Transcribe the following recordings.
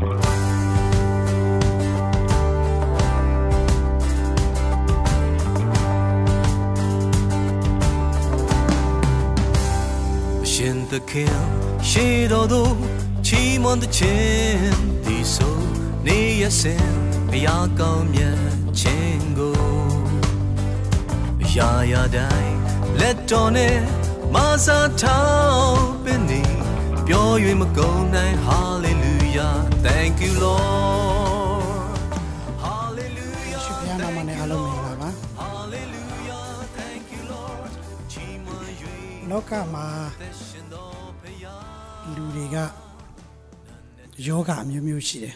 ရှင်သခင်ရှေ့တော်သို့ချီးမွမ်းသခြင်းဒီဆိုနေရစဉ်ဘုရားကောင်းမြတ်ခြင်းကိုရာရာတိုင်းလက်တော်နဲ့မဆာထောက်ပင်နေပြော၍မကုန်နိုင် Hallelujah Thank you Lord Hallelujah ရှင်ဘုရားနာမနဲ့အားလုံးမင်္ဂလာပါ Hallelujah Thank you Lord ချီးမွမ်း၍လောကမှာလူတွေကယောဂအမျိုးမျိုးရှိတယ်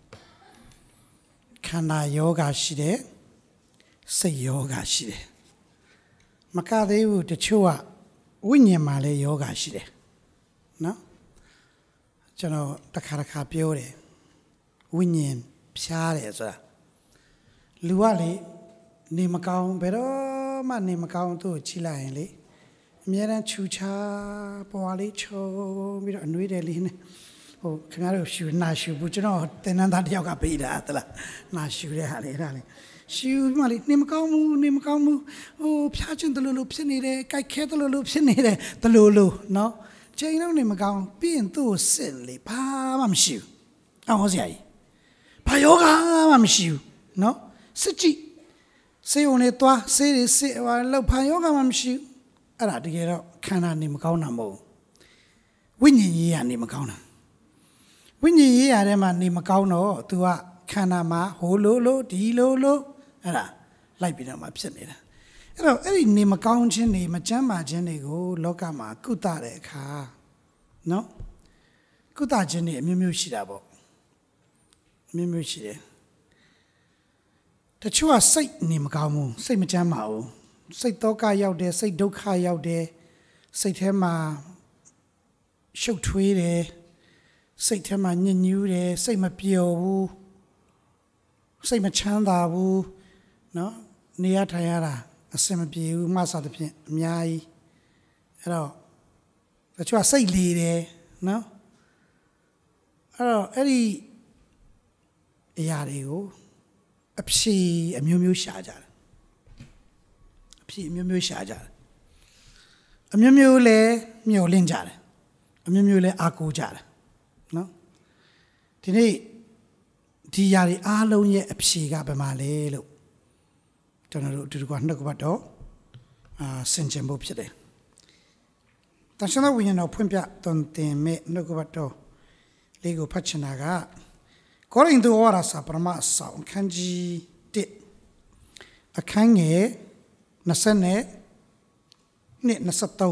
ခန္ဓာယောဂရှိတယ်စိတ်ယောဂရှိတယ်မကသေးဘူးတချို့ကဝိညာဉ်မှာလည်းယောဂရှိတယ်နော်ကျွန်တော်တစ်ခါပြောတယ်ဝိညာဉ်ဖြားတယ်ဆိုတာလူကလေနေမကောင်းဘယ်တော့မှနေမကောင်းသူ့ကိုချိလိုက်ရင်လေအများအားချူချာပွားလေးချုံပြီးတော့အနှွေးတယ်လေးနဲ့ဟိုခင်ဗျားတို့ရှူနာရှူဘူးကျွန်တော်တင်နန်းသားတယောက်ကပေးတာတလားနာရှူတဲ့ဟာလေအဲ့ဒါလေရှူမှလေနေမကောင်းဘူးဟိုဖျားခြင်းတလူလူဖြစ်နေတယ်ကြိုက်ခဲတလူလူဖြစ်နေတယ်တလူလူနော်ချိန်တော့နေမကောင်းပြီးရင်သူ့ကိုစစ်လေဘာမှမရှိဘူးအော်ဟောစရာကြီးဘာယောဂမှမရှိဘူးနော်စစ်ကြည့်စေုံနေသွားစေးတွေစစ်ဟိုလောက်ဘာယောဂမှမရှိဘူးအဲ့ဒါတကယ်တော့ခန္ဓာနေမကောင်းတာမဟုတ်ဝိညာဉ်ရေးရနေမကောင်းတာဝိညာဉ်ရေးရတဲ့မှာနေမကောင်းတော့ तू ကခန္ဓာမှာဟိုလိုဒီလိုအဲ့ဒါလိုက်ပြီးတော့မှဖြစ်နေတာအဲ့တော့အဲ့ဒီနေမကောင်းခြင်းတွေမချမ်းသာခြင်းတွေကိုလောကမှာကုသတဲ့အခါနော်ကုသခြင်းတွေအမျိုးမျိုးရှိတာပေါ့အမျိုးမျိုးရှိတယ်တချို့ကစိတ်နေမကောင်းဘူးစိတ်မချမ်းသာဘူးစိတ်တောကရောက်တယ်စိတ်ဒုက္ခရောက်တယ်စိတ်ထဲမှာရှုပ်ထွေးတယ်စိတ်ထဲမှာညစ်ညူးတယ်စိတ်မပျော်ဘူးစိတ်မချမ်းသာဘူးနော်နေရထိုင်ရတာအဆင်မပြေဘူးမှစသဖြင့်အများကြီးအဲ့တော့တချို့ကစိတ်လေတယ်နော်အဲ့တော့အဲ့ဒီအရာတွေကိုအဖြေအမျိုးမျိုးရှာကြတယ်အဖြစ်အမျိုးမျိုးရှာကြတယ်အမျိုးမျိုးလည်းမျှော်လင့်ကြတယ်အမျိုးမျိုးလည်းအားကိုးကြတယ်နော်ဒီနေ့ဒီຢာတွေအားလုံးရဲ့အဖြေကဘယ်မှာလဲလို့ကျွန်တော်တို့အတူတူကနှုတ်ကပတ်တော့ဆင်ခြင်ဖို့ဖြစ်တယ်တန်ရှင်းသောဝိညာဉ်တော်ဖွင့်ပြသွန်သင်မဲ့နှုတ်ကပတ်တော်လေးကိုဖတ်ချင်တာကကောရိန္သုဩဝါဒစာပထမဆောင်အခန်းကြီး1အခန်းငယ်20နဲ့23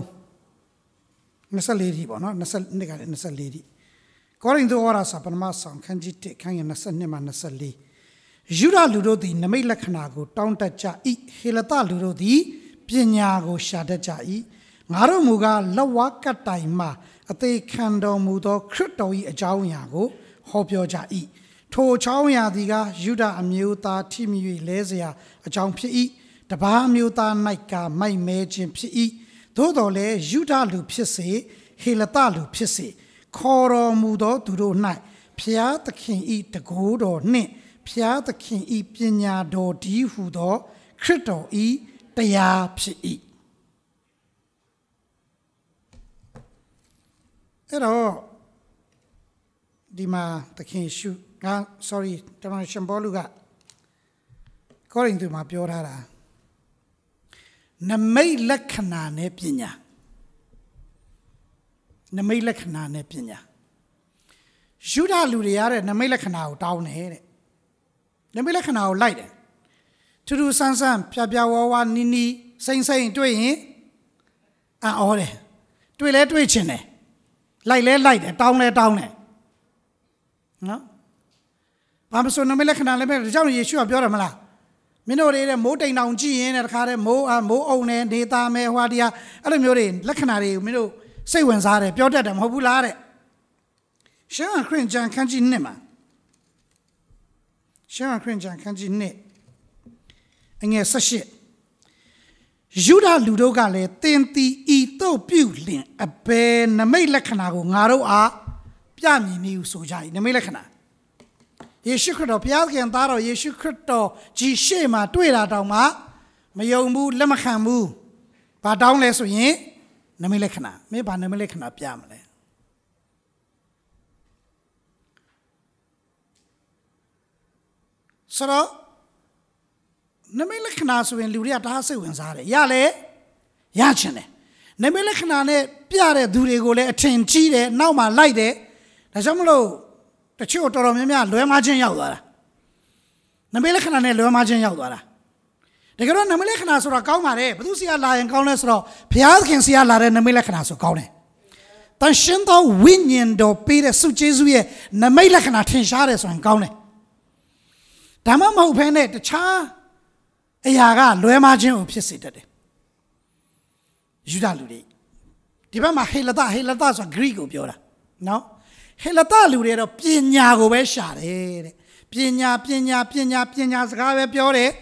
24ထိပေါ့နော်22ကလည်း24ထိကောရိန္သုဩဝါဒစာပထမဆောင်ခန်းကြီး1ခန်းငယ်22မှ24ယူဒလူတို့သည်နမိတ်လက္ခဏာကိုတောင်းတကြ၏ဟေလသလူတို့သည်ပညာကိုရှာတတ်ကြ၏ငါတို့မူကားလက်ဝါးကတ်တိုင်မှအသေးခံတော်မူသောခရစ်တော်၏အကြောင်းအရာကိုဟောပြောကြ၏ထိုအကြောင်းအရာသည်ကယူဒအမျိုးသားထိမိ၍လဲเสียအကြောင်းဖြစ်၏တပါးမျိုးသား၌ကမိုက်မဲခြင်းဖြစ်၏သို့တော်လည်းယူဒလူဖြစ်စေဟေလသလူဖြစ်စေခေါ်တော်မူသောသူတို့၌ဖျားသခင်၏တကိုးတော်နှင့်ဖျားသခင်၏ပညာတော်ဒီဟုသောခရစ်တော်၏တရားဖြစ်၏အဲ့တော့ဒီမှာသခင်ရှုsorry ကျွန်တော်ရှင်ဘောလူကကောရိန္သုမှာပြောထားတာနမိတ်လက္ခဏာနဲ့ပညာနမိတ်လက္ခဏာနဲ့ပညာယူဒလူတွေရတဲ့နမိတ်လက္ခဏာကိုတောင်းတယ်တဲ့နမိတ်လက္ခဏာကိုလိုက်တယ်ထူးထူးဆန်းဆန်းဖြာဖြာဝါဝါနီနီစိမ့်စိမ့်တွေ့ရင်အော်တယ်တွေ့လဲတွေ့ချင်တယ်လိုက်လဲလိုက်တယ်တောင်းလဲတောင်းတယ်နော်ဘာမဆိုနမိတ်လက္ခဏာလည်းပဲဒါကြောင့်ယေရှုကပြောတယ်မလားမင်းတို့တွေတဲ့မိုးတိမ်တောင်ကြည့်ရင်တခါတည်းမိုးအုံနဲ့နေသားမဲဟွာတရားအဲ့လိုမျိုးတွေလက္ခဏာတွေကိုမင်းတို့စိတ်ဝင်စားတယ်ပြောတတ်တယ်မဟုတ်ဘူးလားတဲ့ရှမ်းခရစ်ယာန်ခန်းကြီး1မှာရှမ်းခရစ်ယာန်ခန်းကြီး1အငယ်18ယူဒလူတို့ကလည်းတင်တီဤတို့ပြုလင်အဘယ်နမိတ်လက္ခဏာကိုငါတို့အားပြမည်နည်းဟုဆိုကြ၏နမိတ်လက္ခဏာယေရှုခရစ်တော်ဘုရားခင်သားတော်ယေရှုခရစ်တော်ကြီးရှေ့မှာတွေ့တာတောင်မှမယုံဘူးလက်မခံဘူးဘာတောင်းလဲဆိုရင်နမိတ်လက္ခဏာမင်းဘာနမိတ်လက္ခဏာပြမလဲဆိုတော့နမိတ်လက္ခဏာဆိုရင်လူတွေကတအားစိတ်ဝင်စားတယ်ရလေရချင်တယ်နမိတ်လက္ခဏာနဲ့ပြတဲ့သူတွေကိုလည်းအထင်ကြီးတယ်နောက်မှလိုက်တယ်ဒါကြောင့်မလို့တချို့တော်တော်များများလွဲမှားခြင်းရောက်သွားတာနမိတ်လက္ခဏာနဲ့လွဲမှားခြင်းရောက်သွားတာတကယ်တော့နမိတ်လက္ခဏာဆိုတာကောင်းပါတယ်ဘယ်သူစီကလာရင်ကောင်းလဲဆိုတော့ဘုရားသခင်စီကလာတဲ့နမိတ်လက္ခဏာဆိုကောင်းတယ်တန်ရှင်သောဝိညာဉ်တော်ပေးတဲ့ဆုကျေးဇူးရဲ့နမိတ်လက္ခဏာထင်ရှားတယ်ဆိုရင်ကောင်းတယ်ဒါမှမဟုတ်ဘဲနဲ့တခြားအရာကလွဲမှားခြင်းကိုဖြစ်စေတတ်တယ်ယူဒလူတွေဒီဘက်မှာဟေလသဆိုတာ Greek ကိုပြောတာနော်ဟေလသလူတွေတော့ပညာကိုပဲရှာတယ်တဲ့ပညာစကားပဲပြောတယ်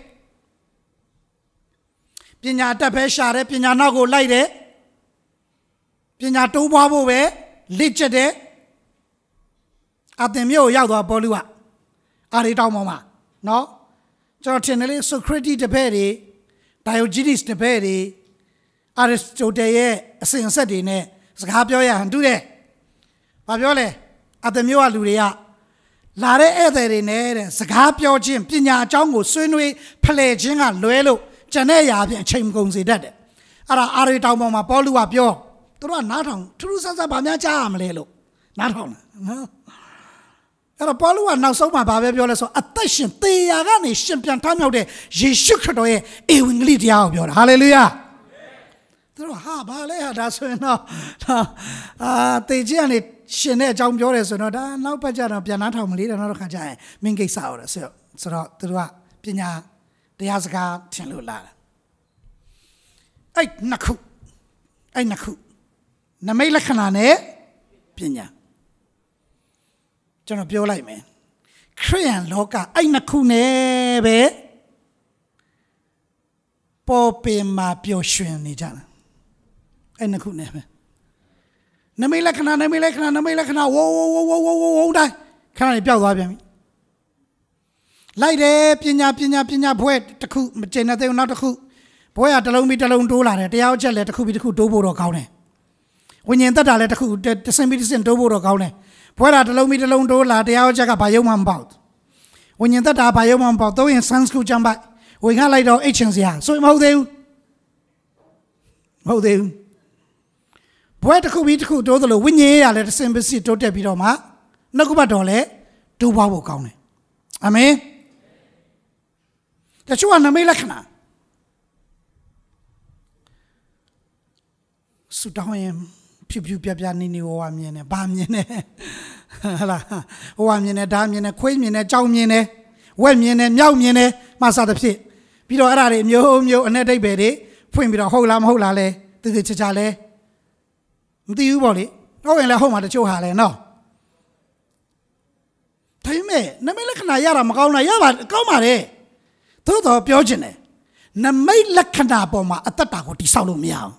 ပညာတတ်ပဲရှာတယ်ပညာနောက်ကိုလိုက်တယ်ပညာတိုးပွားဖို့ပဲလေ့ကျက်တယ်အသင်မြို့ကိုရောက်သွားပေါလုကအာရီတောင်ပေါ်မှာနော်ကျွန်တော်ထင်တယ်လေဆိုခရတီတပည့်တွေဒိုင်ယိုဂျီနီစ်တပည့်တွေအာရစ်တိုတယ်ရဲ့အစဉ်အဆက်တွေနဲ့စကားပြောရဟန်တူတယ်ဘာပြောလဲအသင်မြို့ကလူတွေကလာတဲ့ဧည့်သည်တွေနဲ့တဲ့စကားပြောခြင်းပညာအကြောင်းကိုဆွေးနွေးဖလှယ်ခြင်းကလွဲလို့ကျန်တဲ့ຢာဖြင့်အချိန်ကုန်စေတတ်တယ်အဲ့ဒါအာရီတောင်ပေါ်မှာပေါလုကပြောသူတို့ကနားထောင်ထူးထူးဆန်းဆန်းဗာများကြားရမလဲလို့နားထောင်တယ်နော်အဲ့တော့ပေါလုကနောက်ဆုံးမှာဗာပဲပြောလဲဆိုအသက်ရှင်သေရာကနေရှင်ပြန်ထမြောက်တဲ့ယေရှုခရစ်တော်ရဲ့ဧဝံဂေလိတရားကိုပြောတာဟာလေလုယာသူတို့ဟာဘာလဲဟာဒါဆိုရင်တော့သေခြင်းကနေရှင်တဲ့အကြောင်းပြောတယ်ဆိုတော့ဒါနောက်ပတ်ကြတော့ပြန်နားထောင်မလေးတော့နောက်တစ်ခါကျရင်မင်းကိစ္စဟုတ်တယ်ဆိုတော့သူတို့ကပညာတရားစကားထင်လို့လာတာအဲ့နှစ်ခုနမိတ်လက္ခဏာနဲ့ပညာကျွန်တော်ပြောလိုက်မယ်ခရိယန်လောကအဲ့နှစ်ခုနဲ့ပဲပေါ်ပင်မှာပျော်ရွှင်နေကြတာအဲ့နှစ်ခုနဲ့ပဲနမိတ်လက္ခဏာဝိုးတိုင်းခဏနေပျောက်သွားပြန်ပြီလိုက်တယ်ပညာဘွဲတစ်ခုမကျင်တဲ့သေးနောက်တစ်ခုဘွဲကတစ်လုံးပြီးတစ်လုံးတိုးလာတယ်တရားချက်လည်းတစ်ခုပြီးတစ်ခုတိုးဖို့တော့ကောင်းတယ်ဝိညာဉ်သက်တာလည်းတစ်ခုတစ်စင်ပြီးတစ်စင်တိုးဖို့တော့ကောင်းတယ်ဘွဲကတစ်လုံးပြီးတစ်လုံးတိုးလာတရားချက်ကဘာယုံမှမပေါ့ဝိညာဉ်သက်တာဘာယုံမှမပေါ့တော့ရင် Sanskrit ကျမ်းပိုက်ဝင်ခလိုက်တော့အိတ်ချင်စရာဆိုရင်မဟုတ်သေးဘူးဘွဲတစ်ခုပြီးတစ်ခုတိုးသလိုဝိညာဉ်ရလည်းတစ်စင်ပြီးစစ်တိုးတက်ပြီးတော့မှနှုတ်ကပတ်တော်လည်းတိုးပွားဖို့ကောင်းတယ်အာမင်တချို့ကနမိတ်လက္ခဏာဆူတောင်းရင်ဖြူပြနေဝါမြင်နေဘာမြင်နေဟလာဝါမြင်နေဒါမြင်နေခွေးမြင်နေကြောင်မြင်နေဝက်မြင်နေမြောက်မြင်နေမှစသဖြင့်ပြီးတော့အဲ့ဒါတွေမျိုးအနဲ့တိတ်ပဲတွေဖွင့်ပြီးတော့ဟုတ်လားမဟုတ်လားလဲတိချာလဲမသိဘူးပေါ့လေတော့ရင်လည်းဟုတ်မှာတချို့ဟာလဲနော်ဒါပေမဲ့နမိတ်လက္ခဏာရတာမကောင်းလားရပါကောင်းပါတယ်သို့တော်ပြောချင်တယ်နမိတ်လက္ခဏာပေါ်မှာအသက်တာကိုတိဆောက်လို့မရအောင်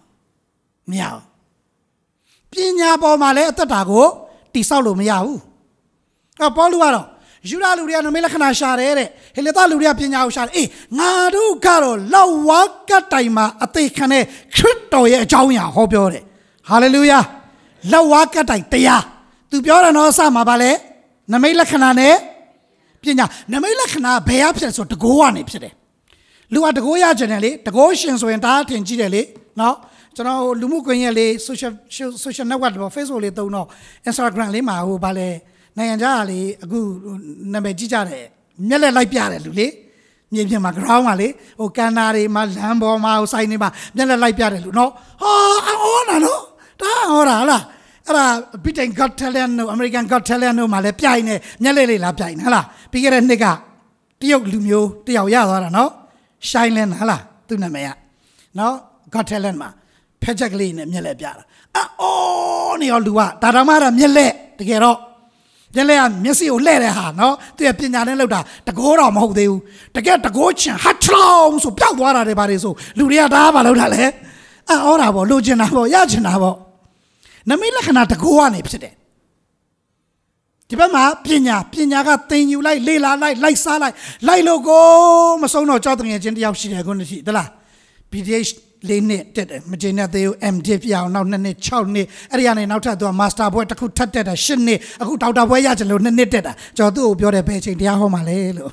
ပညာပေါ်မှာလည်းအသက်တာကိုတိဆောက်လို့မရဘူးအဲ့ပေါလုကတော့ယူဒလူတွေကနမိတ်လက္ခဏာရှာတယ်တဲ့ဟေလသလူတွေကပညာကိုရှာတယ်အေးငါတို့ကတော့လောက်ဝါကတိုင်မှာအသေးခံတဲ့ခရစ်တော်ရဲ့အကြောင်းအရာဟောပြောတယ်ဟာလေလုယာလောက်ဝါကတိုင်တရားသူပြောတယ်နော်အစမှာဗာလဲနမိတ်လက္ခဏာနဲ့ပညာနမိတ်လက္ခဏာဘယ်အဖြစ်ဆိုတကိုးကနေဖြစ်တယ်လူကတကိုးရကြတယ်လေတကိုးရှင်ဆိုရင်ဒါအထင်ကြီးတယ်လေနော်ကျွန်တော်လူမှုကွန်ရက်လေး social network ပေါ့ Facebook လေးသုံးတော့ Instagram လေးမှာဟိုဗာလဲနိုင်ငံခြားကလေအခုနာမည်ကြီးကြတယ်မျက်လက်လိုက်ပြတယ်လူလေမြေပြင်မှာ ground မှာလေဟိုကန်နာတွေမှာလမ်းပေါ်မှာဟိုဆိုင်တွေမှာမျက်လက်လိုက်ပြတယ်လူနော်ဟာအော်နာနော်ဒါဟောတာဟလားအဲ့ဒါ Britain Got Talent တို့ American Got Talent တို့မှာလည်းပြိုင်နေမျက်လက်လေးလာပြိုင်နေဟလားပြီးခဲ့တဲ့နှစ်ကတရုတ်လူမျိုးတယောက်ရသွားတာနော် Shine Land ဟလားသူ့နာမည်ကနော် Got Talent မှာဖက်ချက်ကလေးနဲ့မျက်လက်ပြတာအော်နေရောလူကဒါတောင်မှမျက်လက်တကယ်တော့မျက်လက်ကမျက်စိကိုလှဲ့တဲ့ဟာနော်သူရဲ့ပညာနဲ့လောက်တာတကိုးတော့မဟုတ်သေးဘူးတကယ်တကိုးချင်ဟတ်ထလောင်းဆိုပျောက်သွားတာတွေပါလေဆိုလူတွေကဒါမှမလောက်တာလေအော်တာပေါ့လိုချင်တာပေါ့ရချင်တာပေါ့နမိတ်လက္ခဏာတကိုးကနေဖြစ်တယ်ဒီဘက်မှာပညာကသင်ယူလိုက်လေ့လာလိုက်လိုက်စားလိုက်လို့ကိုမဆုံးတော့ကြောက်တငယ်ချင်းတယောက်ရှိတယ်ခုနှစ်ရှိသလား BDH 4 နှစ်တက်တယ်မကျင်းတဲ့သေးဘူး MD ပြအောင်နောက်2နှစ်6နှစ်အဲ့ဒီကနေနောက်ထပ်သူက Master ဘွဲတစ်ခုထပ်တက်တာ10နှစ်အခုဒေါက်တာဘွဲရချင်လို့2နှစ်တက်တာကျွန်တော်သူ့ကိုပြောတယ်ဘယ်ချိန်တရားဟောမှာလဲလို့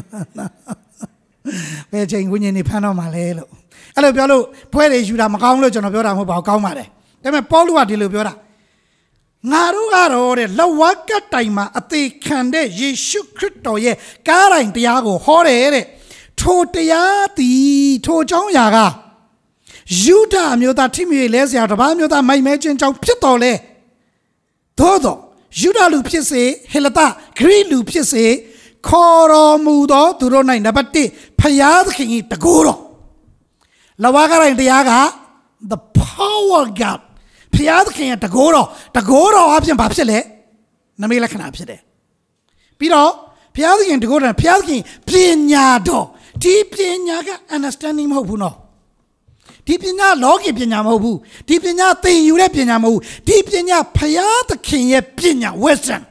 ဘယ်ချိန်ဝိညာဉ်နေဖမ်းတော့မှာလဲလို့အဲ့လိုပြောလို့ဘွဲတွေယူတာမကောင်းလို့ကျွန်တော်ပြောတာမဟုတ်ပါဘူးကောင်းပါတယ်ဒါပေမဲ့ပေါလုကဒီလိုပြောတာငါတို့ကတော့တဲ့လဝကတိုင်မှာအသေးခံတဲ့ယေရှုခရစ်တော်ရဲ့ကားတိုင်တရားကိုဟောတယ်တဲ့ထိုတရားသည်ထိုเจ้าရာကယူဒအမျိုးသားထိမြေလဲစရာတပါးမျိုးသားမိုက်မဲချင်းကြောင့်ဖြစ်တော်လဲသို့သောယူဒလူဖြစ်စေဟေလသဂရိလူဖြစ်စေခေါ်တော်မူသောသူတို့၌နံပါတ်1ဖယားသခင်၏တကူတော်လဝကတိုင်တရားက the power of Godဖျားသခင်ရဲ့တကိုးတော်အပြင်ဘာဖြစ်လဲနမိတ်လက္ခဏာဖြစ်တယ်ပြီးတော့ဖျားသခင်တကိုးတော်ဖျားသခင်ပညာတော်ဒီပညာက understanding မဟုတ်ဘူးနော်ဒီပညာလောကီပညာမဟုတ်ဘူးဒီပညာသင်ယူတဲ့ပညာမဟုတ်ဘူးဒီပညာဖျားသခင်ရဲ့ပညာ wisdom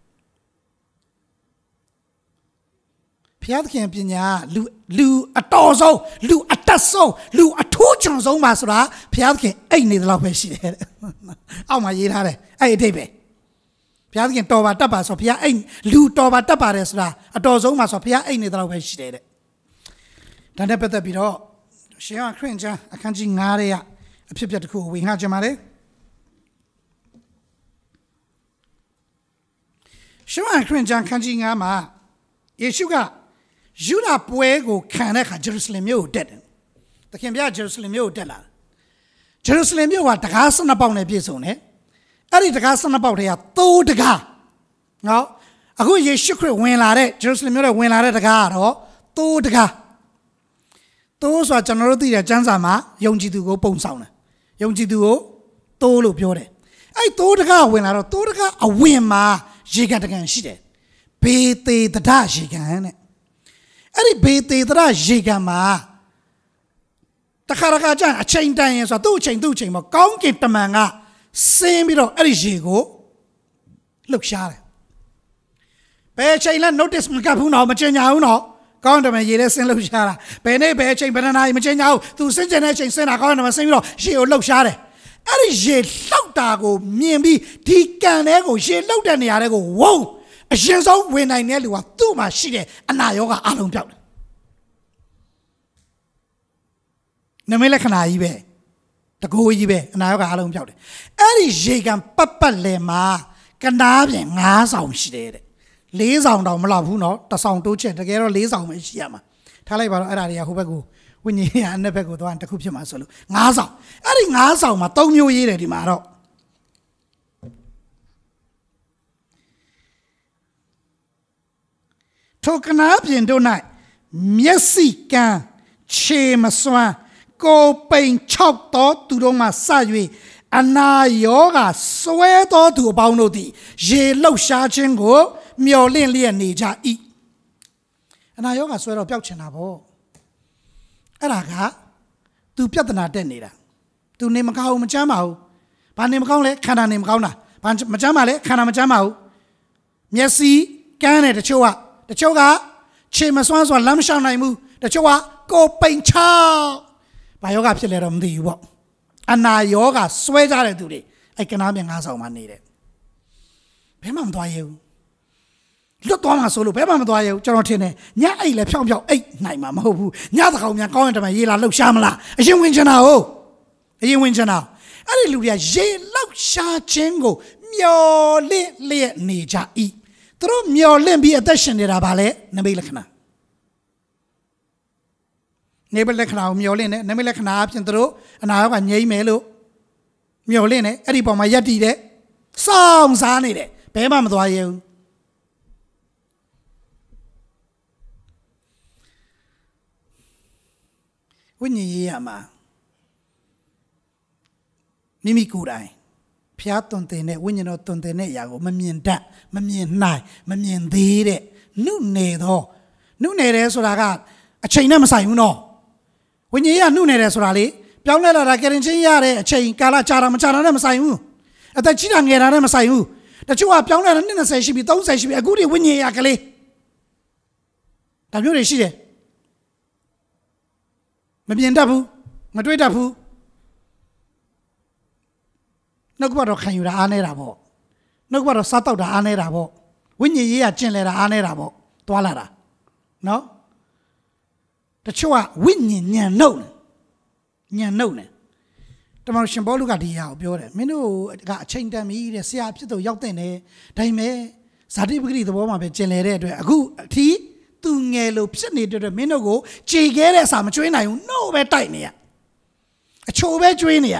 ဖျားသခင်ပညာလူအတော်ဆုံးလူအတတ်ဆုံးလူအထူးချွန်ဆုံးပါဆိုတာဖျားသခင်အိတ်နေတယ်လို့ပဲရှိတယ်အောက်မှာရေးထားတယ်အဲ့အတိတ်ပဲဖျားသခင်တော်ပါတတ်ပါဆိုဖျားအိတ်လူတော်ပါတတ်ပါတယ်ဆိုတာအတော်ဆုံးပါဆိုဖျားအိတ်နေတယ်လို့ပဲရှိတယ်တဲ့ဒါနဲ့ပတ်သက်ပြီးတော့ရှင်ယောဟန်ခရစ်ကျမ်းအခန်းကြီး9ရဲ့အဖြစ်အပျက်တစ်ခုကိုဝင်ငှကြပါလေရှင်ယောဟန်ခရစ်ကျမ်းအခန်းကြီး9မှာယေရှုကယူဒပွဲကိုခံတဲ့အခါဂျေရုဆလင်မြို့ကိုတက်တယ်။သခင်ပြဂျေရုဆလင်မြို့ကိုတက်လာတယ်။ဂျေရုဆလင်မြို့ကတကား12ပေါက်နဲ့ပြည့်စုံတယ်။အဲ့ဒီတကား12ပေါက်တွေကသိုးတကား။နော်အခုယေရှုခရစ်ဝင်လာတဲ့ဂျေရုဆလင်မြို့ရဲ့ဝင်လာတဲ့တကားကတော့သိုးတကား။သိုးဆိုတာကျွန်တော်တို့သိတဲ့ကျမ်းစာမှာယုံကြည်သူကိုပုံဆောင်တယ်။ယုံကြည်သူကိုသိုးလို့ပြောတယ်။အဲ့သိုးတကားဝင်လာတော့သိုးတကားအဝင်မှာရေကန်တကန်ရှိတယ်။ဘေသေတဒရေကန်တဲ့အဲ့ဒီဘေသေတရရေကန်မှာတခါတခါကျရင်အချိန်တန်ရင်ဆိုတော့သူ့အချိန်မှာကောင်းကင်တမန်ကဆင်းပြီးတော့အဲ့ဒီရေကိုလှုပ်ရှားတယ်ဘယ်အချိန်လဲ notice မကပ်ဘူးနော်မကျင်ညာဘူးနော်ကောင်းကင်တမန်ရေထဲဆင်းလှုပ်ရှားတာဘယ်နေ့ဘယ်အချိန်ဘယ်နာရီမကျင်ညာဘူးသူဆင်းကျင်တဲ့အချိန်ဆင်းတာကောင်းကင်တမန်ဆင်းပြီးတော့ရေကိုလှုပ်ရှားတယ်အဲ့ဒီရေလှုပ်တာကိုမြင်ပြီးဒီကန်ထဲကိုရေလှုပ်တဲ့နေရာတွေကိုဝုန်းအရင်ဆုံးဝင်နိုင်တဲ့လူကသူ့မှာရှိတဲ့အနာရောဂါအလုံးပြောက်တယ်နမိတ်လက္ခဏာကြီးပဲတကိုးကြီးပဲအနာရောဂါအလုံးပြောက်တယ်အဲ့ဒီရေကန်ပတ်လည်မှာကနားပြင်9ဆောင်ရှိတယ်တဲ့4ဆောင်တောင်မလောက်ဘူးနော်တစ်ဆောင်တိုးချက်တကယ်တော့4ဆောင်ပဲရှိရမှာထားလိုက်ပါတော့အဲ့ဒါတွေကဟိုဘက်ကိုဝိညာဉ်ရဲ့အနှစ်ဘက်ကိုသွားတစ်ခုဖြစ်မှာဆိုလို့9ဆောင်အဲ့ဒီ9ဆောင်မှာ3မျိုးရေးတယ်ဒီမှာတော့ထိုကနာပြင်တို့၌မျက်စိကန်းခြေမစွမ်းကိုပိန်6သောသူတို့မှစ၍အနာယောဂဆွဲသောသူအပေါင်းတို့သည်ရေလှုပ်ရှားခြင်းကိုမျော်လင့်လျက်နေကြ၏အနာယောဂဆွဲတော့ပျောက်ချင်တာပေါ့အဲ့ဒါက तू ပြဿနာတက်နေတာ तू နေမကောင်းမချမ်းပါဘူးဘာနေမကောင်းလဲခန္ဓာနေမကောင်းတာဘာမချမ်းပါလဲခန္ဓာမချမ်းပါဘူးမျက်စိကန်းတယ်တချို့ကခြေမစွမ်းစွာလမ်းမလျှောက်နိုင်ဘူးတချို့ကကိုပိန်ချဘာယောဂဖြစ်လဲတော့မသိဘူးပေါ့အနာယောဂဆွဲကြတဲ့သူတွေအဲ့ကနားပြင်9ဆောင်မှနေတယ်ဘယ်မှမသွားရဘူးလွတ်သွားမှာဆိုလို့ဘယ်မှမသွားရဘူးကျွန်တော်ထင်တယ်ညအိတ်လည်းဖြောင်းအိတ်နိုင်မှာမဟုတ်ဘူးညတကောင်များကောင်းရင်တမန်ရေလာလှုပ်ရှားမလားအရင်ဝင်ချင်တာဟုတ်အရင်ဝင်ချင်တာအဲ့ဒီလူတွေကရေလှုပ်ရှားခြင်းကိုမျော်လင့်လျက်နေကြ၏သူတို့မျော်လင့်ပြီးအသက်ရှင်နေတာပါလေနမိတ်လက္ခဏာနေပလက္ခဏာကိုမျော်လင့်တယ်နမိတ်လက္ခဏာအပြင်သူတို့အနာရောဂါငြိမ်းမယ်လို့မျော်လင့်တယ်အဲ့ဒီပုံမှာယက်တည်တယ်စောင့်စားနေတယ်ဘယ်မှမသွားရဘူးဝိညာဉ်ရေးရမှာမိမိကိုယ်တိုင်ဖျားသွန်သင်တဲ့ဝိညာဉ်တော်သွန်သင်တဲ့အရာကိုမမြင်တတ်မမြင်နိုင်မမြင်သေးတဲ့နုနယ်တယ်ဆိုတာကအချိန်နဲ့မဆိုင်ဘူးနော်ဝိညာဉ်ရေးကနုနယ်တယ်ဆိုတာလေပြောင်းလဲလာတာကရင်ချင်းရတဲ့အချိန်ကာလကြာတာမကြာတာနဲ့မဆိုင်ဘူးအသက်ကြီးတာငယ်တာနဲ့မဆိုင်ဘူးတချို့ကပြောင်းလဲတယ်20ရှိပြီ30ရှိပြီအခုဒီဝိညာဉ်ရကလေးဒါမျိုးတွေရှိတယ်မမြင်တတ်ဘူးမတွေ့တတ်ဘူးနှုတ်ကပတ်တော်ခံယူတာအားနေတာပေါ့နှုတ်ကပတ်တော်စားတောက်တာအားနေတာပေါ့ဝိညာဉ်ရေးရကျင့်လဲတာအားနေတာပေါ့သွားလာတာနော်တချို့ကဝိညာဉ်ညံနှုတ်နေတမန်ရှင်ပေါလုကဒီအရာကိုပြောတယ်မင်းတို့ကအချိန်တန်ပြီတဲ့ဆရာဖြစ်တော့ရောက်တဲ့တယ်ဒါပေမဲ့ဇာတိပဂရိသဘောမှာပဲကျင်လဲတဲ့အတွက်အခုအထီးသူငယ်လို့ဖြစ်နေတဲ့အတွက်မင်းတို့ကိုခြေခဲတဲ့အစာမကျွေးနိုင်ဘူးနှုတ်ပဲတိုက်နေရအချိုပဲကျွေးနေရ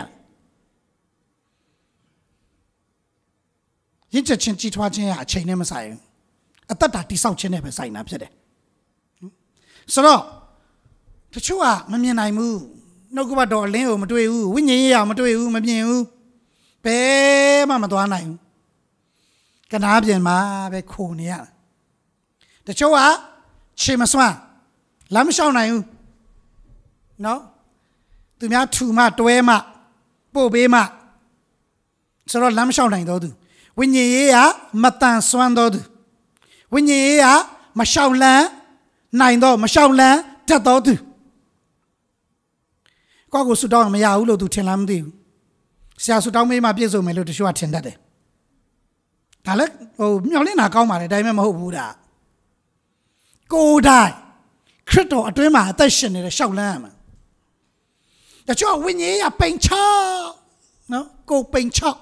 ရင့်ချက်ချင်းကြီးထွားခြင်းကအချိန်နဲ့မဆိုင်ဘူးအသက်တာတိဆောက်ခြင်းနဲ့ပဲဆိုင်တာဖြစ်တယ်ဆိုတော့တချို့ကမမြင်နိုင်ဘူးနှုတ်ကပတ်တော်အလင်းကိုမတွေ့ဘူးဝိညာဉ်ရေးရမတွေ့ဘူးမမြင်ဘူးဘယ်မှမသွားနိုင်ဘူးကနားပြင်မှာပဲခိုနေရတချို့ကခြေမစွမ်းလမ်းမလျှောက်နိုင်ဘူးနော်သူများထူမှတွဲမှပို့ပေးမှဆိုတော့လမ်းမလျှောက်နိုင်တော့သူဝိညာဉ်ရေးရမတန်ဆွမ်းတော့သူဝိညာဉ်ရေးရမလျှောက်လန်းနိုင်တော့မလျှောက်လန်းတတ်တော့သူကိုဆူတောင်းမရဘူးလို့သူထင်လားမသိဘူးဆရာဆူတောင်းမေးမှပြည့်စုံမယ်လို့တချို့ကထင်တတ်တယ်ဒါလည်းမျှော်လင့်တာကောင်းပါတယ်ဒါပေမဲ့မဟုတ်ဘူးဒါကိုယ်တိုင်ခရစ်တော်အတွင်းမှာအသက်ရှင်နေတဲ့ရှောက်လန်းရမှာတချို့ဝိညာဉ်ရေးပိန်ချောက်နော်ကိုပိန်ချောက်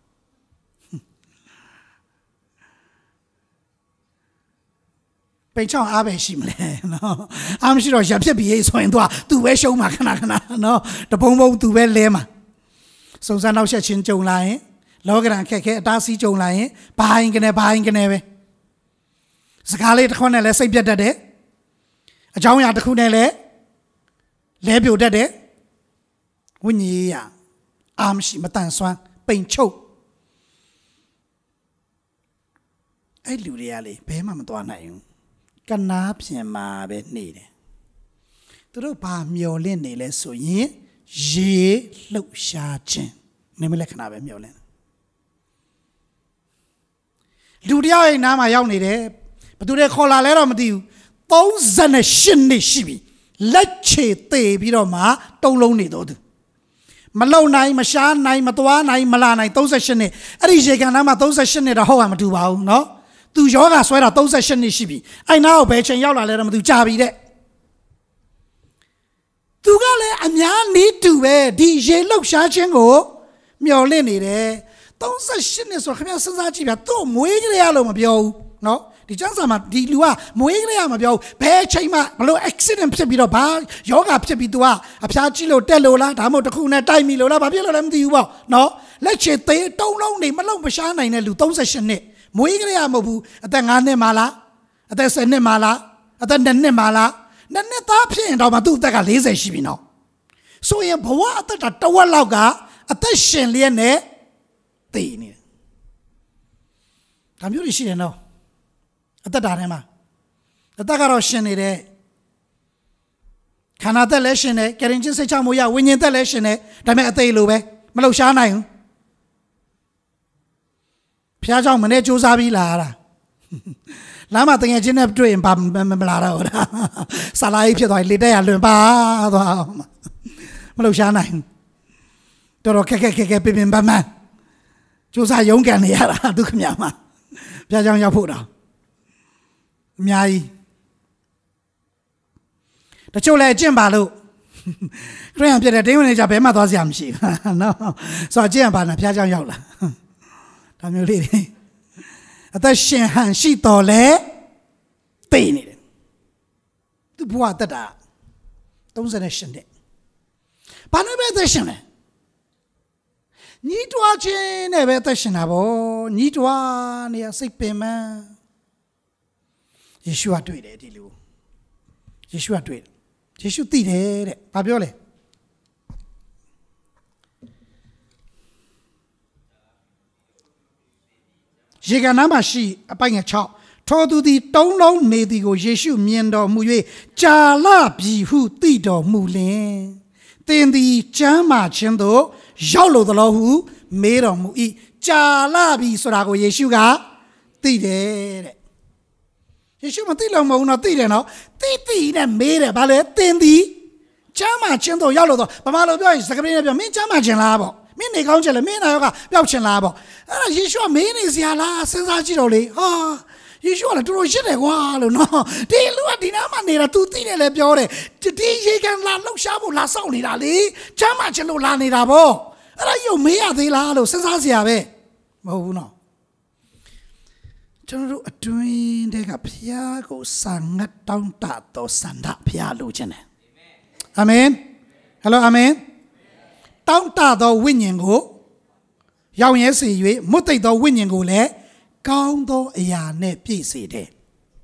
ပိန်ချောက်အားပဲရှိမလဲနော်အားမရှိတော့ရဖြစ်ပြီးဆိုရင်သူပဲရှုံးမှာခဏနော်တပုံပုံသူပဲလဲမှာစုံစမ်းနောက်ဆက်ချင်းကြုံလာရင်လောကရန်ခက်ခဲအတားဆီးကြုံလာရင်ဘာဟင်းကနေပဲစကားလေးတစ်ခွန်းနဲ့လည်းစိတ်ပြတ်တတ်တယ်အကြောင်းအရာတစ်ခုနဲ့လည်းလဲပြိုတတ်တယ်ဝိညာဉ်ရေးအားမရှိမတန်ဆွမ်းပိန်ချုပ်အဲ့လူတွေကလေဘဲမှမသွားနိုင်ဘူးကနားပြင်မှာပဲနေတယ်သူတို့ဘာမျောလင့်နေလဲဆိုရင်ရေလှုပ်ရှားခြင်းနေမလက္ခဏာပဲမျောလင့်လူတယောက်ရဲ့နားမှာရောက်နေတယ်ဘယ်သူတွေခေါ်လာလဲတော့မသိဘူး38နှစ်ရှိပြီလက်ချေသေးပြီးတော့မှတုံးလုံးနေတော့သူမလုံနိုင်မရှားနိုင်မသွားနိုင်မလာနိုင်38နှစ်အဲ့ဒီရေကန်နားမှာ38နှစ်တော့ဟုတ်မှာမတူပါဘူးเนาะသူယောဂဆွဲတာ38နှစ်ရှိပြီအဲ့နာကိုဘယ်ချိန်ရောက်လာလဲတော့မသိကြာပြီတဲ့သူကလည်းအများနည်းတူပဲဒီရေလှုပ်ရှားခြင်းကိုမျော်လင့်နေတယ်38နှစ်ဆိုခင်ဗျာစဉ်းစားကြည့်ဗျာသူ့မွေးကလေးရလို့မပြောဘူးเนาะဒီကျန်းစာမှာဒီလူကမွေးကလေးရမပြောဘူးဘယ်ချိန်မှဘလို့ accident ဖြစ်ပြီးတော့ဘာယောဂဖြစ်ပြီး तू ကအဖျားကြီးလို့တက်လို့လားဒါမှမဟုတ်တစ်ခုနဲ့တိုက်မိလို့လားဘာဖြစ်လို့လဲမသိဘူးပေါ့เนาะလက်ချေသေးတုံးလုံးနေမလုံမရှားနိုင်တဲ့လူ38နှစ်မွေးကလေးရမဟုတ်ဘူးအသက်9နှစ်မှလားအသက်10နှစ်မှလားအသက်2နှစ်မှလား2နှစ်သားဖြစ်ရင်တော့မှသူ့အသက်က40ရှိပြီနော်ဆိုရင်ဘဝအသက်တာတဝက်လောက်ကအသက်ရှင်လျက်နဲ့တည်နေတယ်ဒါမျိုးရှိတယ်နော်အသက်တာထဲမှာအသက်ကတော့ရှင်နေတယ်ခန္ဓာသက်လည်းရှင်တယ်ကရင်ချင်းစိတ်ချမှုရဝိညာဉ်သက်လည်းရှင်တယ်ဒါပေမဲ့အသေးလိုပဲမလှုပ်ရှားနိုင်ဘူးဖျားเจ้าမနေ့စူးစမ်းပြီးလာတာလမ်းမှာတငယ်ချင်းနဲ့တွေ့ရင်ဘာမလာတော့တာဆာလာကြီးဖြစ်သွားလေတက်ရလွင်ပါသွားမလှုပ်ရှားနိုင်တော်ခက်ပင်ပန်းပန်းစူးစမ်းရုန်းကန်နေရတာဒုက္ခများမှာဖျားเจ้าရောက်ဖို့တော့အများကြီးတချို့လည်းအကျင့်ပါလို့ခရစ်ယာန်ဖြစ်တဲ့ဒိဝင်နေကြဘဲမှသွားစရာမရှိဘူးနော်ဆိုတော့အကျင့်ပါနဲ့ဖျားเจ้าရောက်လာဒါမျိုးလေးတွေအသက်ရှင်ဟန်ရှိတော်လဲသိနေတယ်သူဘဝတက်တာ38နှစ်ဘာနဲ့ပဲသက်ရှင်လဲညီးတွားခြင်းနဲ့ပဲသက်ရှင်တာဗောညီးတွားနေစိတ်ပင်ပန်းယေရှုကတွေ့တယ်ဒီလူယေရှုကတွေ့တယ်ယေရှုသိတယ်တဲ့ဘာပြောလဲရေကန်နားမှာရှိအပိုင်ငယ်6ထိုသူသည်တုံးလုံးနေသည်ကိုယေရှုမြင်တော်မူ၍ကြာလပြီဟုသိတော်မူလင်သင်သည်ကျမ်းမာခြင်းသို့ရောက်လိုသလိုဟုမေးတော်မူ၏ကြာလာပြီဆိုတာကိုယေရှုကသိတယ်တဲ့ယေရှုမသိလို့မဟုတ်တော့သိတယ်နော်သိနဲ့မေးတယ်ဘာလဲသင်သည်ကျမ်းမာခြင်းတို့ရောက်လို့တော့ဗမာလိုပြောရင်စကားပြေးနဲ့ပြောမင်းကျမ်းမာခြင်းလားပေါ့မင်းနေကောင်းခြင်းလဲမင်းနာရောကပျောက်ခြင်းလားပေါ့အဲ့ဒါယေရှုကမေးနေစရာလားစဉ်းစားကြည့်တော့လေဟာယေရှုကလည်းတော်တော်ရှင်းတယ်ကွာလို့နော်ဒီလူကဒီနားမှာနေတာ तू သိတယ်လေပြောတယ်ဒီရေကန်လာလှုပ်ရှားဖို့လာစောင့်နေတာလေကျမ်းမာခြင်းလို့လာနေတာပေါ့အဲ့ဒါရုပ်မေးရသေးလားလို့စဉ်းစားစရာပဲမဟုတ်ဘူးနော်ကျွန်တော်တို့အတွင်းတဲ့ကဘုရားကိုစာငတ်တောင်းတတော်ဆန္ဒဘုရားလိုချင်တယ်အာမင်ဟယ်လိုအာမင်တောင်းတသောဝိညာဉ်ကိုရောက်ရဲစေ၍မွတ်သိပ်သောဝိညာဉ်ကိုလည်းကောင်းသောအရာနဲ့ပြည့်စေတယ်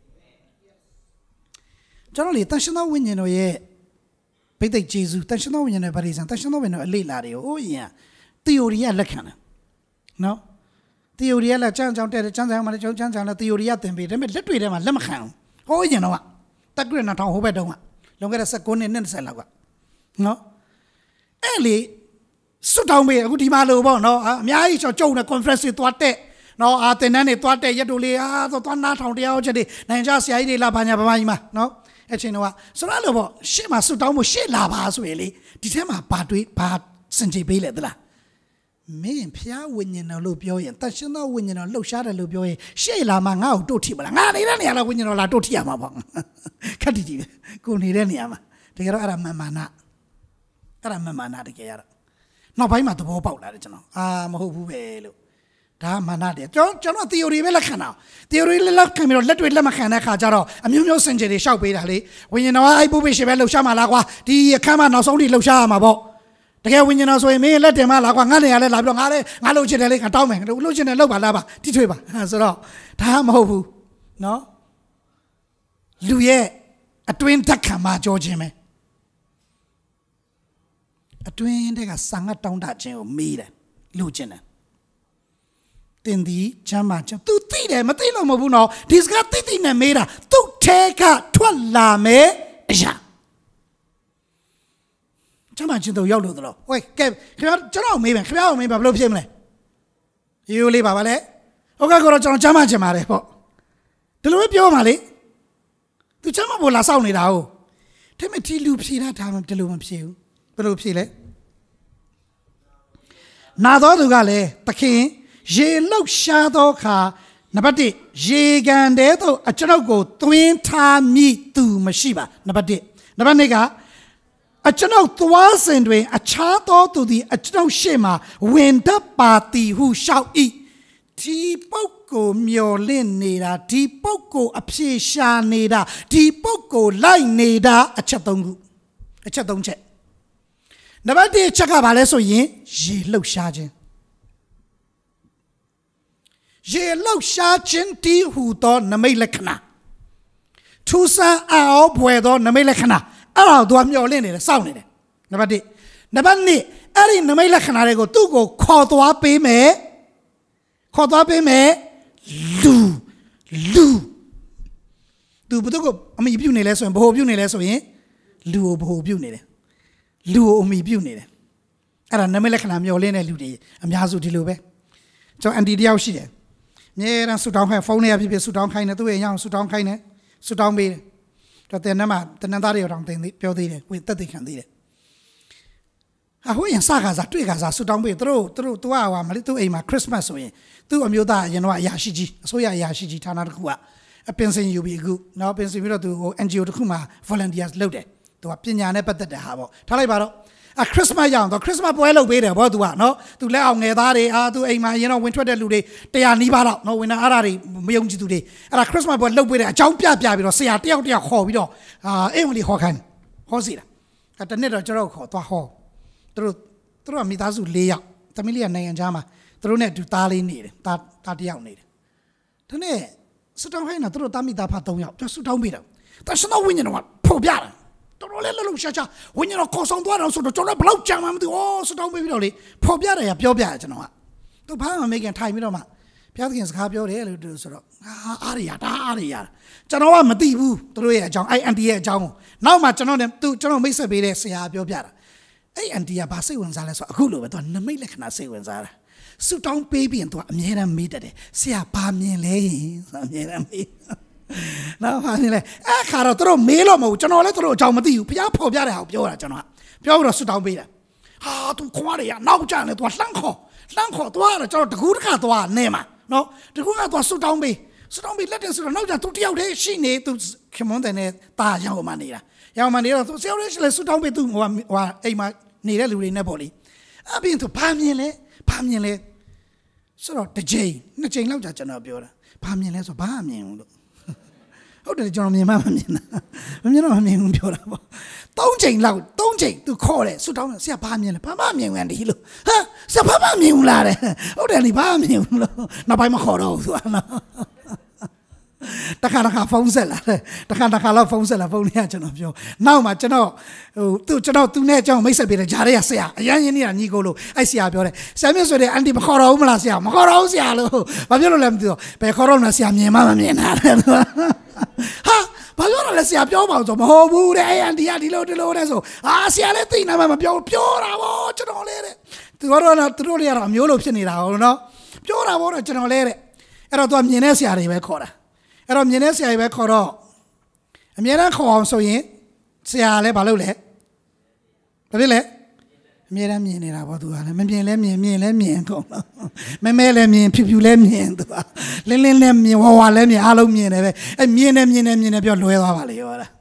ကျွန်တော်လေတန်ရှင်သောဝိညာဉ်တော်ရဲ့ဘိသိက်ဂျေဇုတန်ရှင်သောဝိညာဉ်ရဲ့ဗရိဇံတန်ရှင်သောဝိညာဉ်တော်အလေးလာတွေကိုဟိုအရင်သီအိုရီကလက်ခံတယ်နော်သီအိုရီကလည်းကျမ်းတဲ့ကျမ်းစာမှာလည်းကျမ်းစာလည်းသီအိုရီကသင်ပေးတယ်ဒါပေမဲ့လက်တွေ့ထဲမှာလက်မခံဘူးဟိုအရင်တော့ကတက်ကြွနေထောင်ဟိုဘက်တုန်းကလွန်ခဲ့တဲ့19နှစ်20လောက်ကနော်အဲ့လေစွတ်တောင်းပေးအခုဒီမှာလို့ပေါ့နော်အများကြီးကျုံနေ conference တွေသွားတက်နော်တင်တန်းတွေသွားတက်ရက်တို့လေးသွားနားထောင်တရားဟောချက်တွေနိုင်ကြဆရာကြီးတွေလာဘာညာဘာမှကြီးမှာနော်အဲ့ချိန်တော့ဆိုတော့လို့ပေါ့ရှေ့မှာစွတ်တောင်းဖို့ရှေ့လာပါဆိုရင်လေဒီထဲမှာဘာစင်ကြေပေးလဲသလားမင်းဖျားဝိညာဉ်တော်လို့ပြောရင်တန်ရှင်သောဝိညာဉ်တော်လှုပ်ရှားတယ်လို့ပြောရင်ရှေ့လာမှငါ့ကိုတို့ထိမလားငါနေတဲ့နေရာလားဝိညာဉ်တော်လာတို့ထိရမှာပေါ့ခက်တီတီပဲကိုနေတဲ့နေရာမှာတကယ်တော့အဲ့ဒါမမာနတကယ်ရတော့နောက်ပိုင်းမှာသဘောပေါက်လာတယ်ကျွန်တော်မဟုတ်ဘူးပဲလို့ဒါမာနတယ်ကျွန်တော် theory ပဲလက်ခံတာ theory လက်ခံပြီးတော့လက်တွေ့လက်မခံတဲ့ခါကျတော့အမျိုးမျိုးစင်ကြယ်တွေရှောက်ပေးတာလေဝိညာဉ်တော်ကအဲ့ပုပ္ပိရှင်ပဲလှုပ်ရှားမှာလားကွာဒီအခန်းမှာနောက်ဆုံးထိလှုပ်ရှားရမှာပေါ့တကယ်ဝိညာဉ်တော်ဆိုရင်မင်းလက်တင်မလားကွာငါနေရာလဲလာပြီးတော့ငါလှုပ်ချင်တယ်လေငါတောင်းမယ်လှုပ်ချင်တယ်လှုပ်ပါလားပါတိထွေးပါဆိုတော့ဒါမဟုတ်ဘူးနော်လူရဲ့အတွင်းဓာတ်ခံမှာကြောခြင်းပဲအတွင်းတဲ့ကစာငတ်တောင်းတခြင်းကိုမေးတယ်လူချင်းတယ်တင်ဒီချမ်းမာချက်သူသိတယ်မသိလို့မဟုတ်ဘူးနော်ဒီစကားသိနဲ့မေးတာသူ့ထဲကထွက်လာမယ်အရာချမ်းမာခြင်းတို့ရောက်လို့တော့ဝေးကဲခင်ဗျားကျွန်တော်မေးမယ်ခင်ဗျားကိုမေးပါဘယ်လိုဖြစ်မလဲရိုးလေးပါပါလေဟုတ်ကဲ့ကိုတော့ကျွန်တော်ချမ်းမာခြင်းပါတယ်ပေါ့ဒီလိုပဲပြောပါလေသူချမ်းမာဖို့လာစောင့်နေတာဟုတ်ဒါပေမဲ့ဒီလူဖြေတာဒါမှဒီလိုမဖြေဘူးဘယ်လိုဖြေလဲနာတော်သူကလည်းသခင်ရေလှုပ်ရှားသောအခါနံပါတ်1ရေကန်တဲ့သို့အကျွန်ုပ်ကိုသွင်းထားမိသူမရှိပါနံပါတ်1နံပါတ်2ကအကျွန်ုပ်သွားစဉ်တွင်အခြားသောသူသည်အကျွန်ုပ်ရှေ့မှဝင်တတ်ပါသည်ဟုရှောက်၏ဒီပုဂ္ဂိုလ်မျော်လင့်နေတာဒီပုဂ္ဂိုလ်အဖြေရှာနေတာဒီပုဂ္ဂိုလ်လိုက်နေတာအချက်3ချက်နံပါတ်1ချက်ကဘာလဲဆိုရင်ရေလှုပ်ရှားခြင်းရေလှုပ်ရှားခြင်းတီးဟူသောနမိတ်လက္ခဏာထူဆန်းအောဘွယ်သောနမိတ်လက္ခဏာအဲ့ဒါကိုသူကမျော်လင့်နေတယ်စောင့်နေတယ်နံပါတ်1နံပါတ်2အဲ့ဒီနမိတ်လက္ခဏာတွေကိုသူ့ကိုခေါ်သွားပေးမယ်လူသူဘယ်သူကအမိပြုတ်နေလဲဆိုရင်ဘ ਹੁ ပြုတ်နေလဲဆိုရင်လူကိုဘ ਹੁ ပြုတ်နေတယ်လူကိုအမိပြုတ်နေတယ်အဲ့ဒါနမိတ်လက္ခဏာမျော်လင့်တဲ့လူတွေအများစုဒီလိုပဲကျွန်တော်အန်တီတယောက်ရှိတယ်အများအားဆူတောင်းခိုင်းဖုန်းထဲဖြစ်ဆူတောင်းခိုင်းတယ်သူ့ရဲ့အကြောင်းဆူတောင်းခိုင်းတယ်ဆူတောင်းပေးတယ်တော့တဲ့နမ်းမှာတနင်္သာရီတောင်တင်ပြောသေးတယ်ဝင်တက်သိခံသေးတယ်ဟိုရင်စကားစားတွေ့ကားစားဆူတောင်းပေးသူတို့သူကမလေးသူ့အိမ်မှာခရစ်စမတ်ဆိုရင်သူ့အမျိုးသားအရင်တော့အရာရှိကြီးအစိုးရအရာရှိကြီးဌာနတစ်ခုကအပင်စင်ယူပြီးအခုနောက်ပင်စင်ပြီးတော့သူဟို NGO တစ်ခုမှာ volunteers လုပ်တယ်သူကပညာနဲ့ပတ်သက်တဲ့ဟာပေါ့ထားလိုက်ပါတော့ခရစ်စမတ်ရောက်တော့ခရစ်စမတ်ပွဲလုပ်ပေးတယ်ဗောသူကနော်သူလက်အောင်ငယ်သားတွေသူအိမ်မှာရင်တော့ဝင်ထွက်တဲ့လူတွေ100နီးပါးတော့နော်ဝင်တာအားတွေမယုံကြည်သူတွေအဲ့ဒါခရစ်စမတ်ပွဲလုပ်ပေးတယ်အကြောင်းပြပြီးတော့ဆရာတယောက်ခေါ်ပြီးတော့အိမ်ဝင်ခေါ်ခိုင်းဟောစီတာတနေ့တော့ကျွန်တော်ခေါ်သွားဟောသူတို့ကမိသားစု4ယောက်သမီးလေးကနိုင်ငံခြားမှာသူတို့နဲ့အတူသားလေးနေတယ်သားတယောက်နေတယ်ဒါနဲ့စတောင်းခိုင်းတာသူတို့သားမိသားဖ3ယောက်သူစတောင်းပေးတယ်တရှင်တော်ဝိညာဉ်တော်ကဖော်ပြတယ်တော်တော်လေးလှုပ်ရှားချဝိညာဉ်တော်ခေါ်ဆောင်သွားတော့ဆိုတော့ကျွန်တော်ဘလောက်ကြံမှမသိဘူးစတောင်းပေးပြီးတော့လေဖော်ပြတယ်ပြောပြတယ်ကျွန်တော်ကသူဘာမှမမေ့ခင်ထိုင်ပြီးတော့မှဘုရားသခင်စကားပြောတယ်လို့သူဆိုတော့အားရကျွန်တော်ကမသိဘူးသူတို့ရဲ့အကြောင်းအဲ့အန်တီရဲ့အကြောင်းကိုနောက်မှကျွန်တော်မိတ်ဆက်ပေးတဲ့ဆရာပြောပြတာအဲ့အန်တီကဘာစိတ်ဝင်စားလဲဆိုတော့အခုလိုပဲသူကနမိတ်လက္ခဏာစိတ်ဝင်စားတာဆုတောင်းပေးပြီးရင်သူကအမြဲတမ်းမေးတတ်တယ်ဆရာဘာမြင်လဲဆိုအမြဲတမ်းမေးနော်ဟာနေလေအခါတော့သူတို့မေးလို့မဟုတ်ကျွန်တော်လည်းသူတို့အကြောင်းမသိဘူးဘုရားဖော်ပြတဲ့ဟာကိုပြောတာကျွန်တော်ကပြောပြီးတော့ဆုတောင်းပေးတယ်ဟာသူခွားတယ်ရနောက်ကျတယ်သူကလှမ်းခေါ်သွားတယ်ကျွန်တော်တကူးတစ်ခါသွားနေမှာနော်တကူးကသွားဆုတောင်းပေးလက်တယ်ဆိုတော့နောက်ကျသူတယောက်တည်းရှိနေသူခင်မွန်းတယ်နဲ့တာရောက်မှနေတာရောက်မှနေတော့သူဆရာလေးလည်းဆုတောင်းပေးသူဟိုအိမ်မှာနေတဲ့လူတွေနဲ့ပေါ့လေအပြင်သူဘာမြင်လဲဆိုတော့တစ်ချိန်နှစ်ချိန်လောက်ကြာကျွန်တော်ပြောတာဘာမြင်လဲဆိုဘာမှမမြင်ဘူးလို့ဟုတ်တယ်ကျွန်တော်မြင်မှမမြင်တာမမြင်တော့မမြင်ဘူးပြောတာပေါ့၃ချိန်သူခေါ်တယ်ဆုတောင်းတယ်ဆရာဘာမြင်လဲဘာမှမမြင်ဘူးအန်ဒီလို့ဟာဆရာဘာမှမမြင်ဘူးလားတဲ့ဟုတ်တယ်လေဘာမှမမြင်ဘူးလို့နောက်ပိုင်းမခေါ်တော့ဘူးသူကနော်တခါဖုန်းဆက်လာတယ်တခါလောက်ဖုန်းဆက်လာဖုန်းလေးကကျွန်တော်ပြောနောက်မှကျွန်တော်သူနဲ့ကျွန်တော်မိတ်ဆက်ပေးတယ်ဂျားတွေကဆရာအရန်ရင်းနေတာညီကိုလို့အဲ့ဆရာပြောတယ်ဆရာမြတ်ဆိုတဲ့အန်တီမခေါ်တော့ဘူးမလားဆရာမခေါ်တော့ဘူးဆရာလို့ဘာပြောလို့လဲမသိတော့ဘယ်ခေါ်တော့လဲဆရာမြင်မှမမြင်တာတဲ့ဟာဘာပြောတော့လဲဆရာပြောပါဦးဆိုမဟုတ်ဘူးတဲ့အဲ့အန်တီကဒီလိုတဲ့ဆိုဆရာလည်းသိနေမှမပြောတာဗောကျွန်တော်လည်းတဲ့သူတို့လည်းကတော့အမျိုးလိုဖြစ်နေတာဟုတ်နော်ပြောတာဗောတော့ကျွန်တော်လည်းတဲ့အဲ့တော့သူကမြင်တဲ့ဆရာတွေပဲခေါ်တာအဲ့တော့မြင်တဲ့ဆရာကြီးပဲခေါ်တော့အမြဲတမ်းခေါ်အောင်ဆိုရင်ဆရာလည်းဘာလုပ်လဲဘာဖြစ်လဲအမြဲတမ်းမြင်နေတာပေါ့သူကလည်းမမြင်လဲမြင်လဲမြင်ကုန်တော့မဲလဲမြင်ဖြူလဲမြင်သူကလင်းလဲမြင်ဝါလဲမြင်အားလုံးမြင်တယ်ပဲအဲ့မြင်တယ်ပြောလွဲသွားပါလေဟောတာ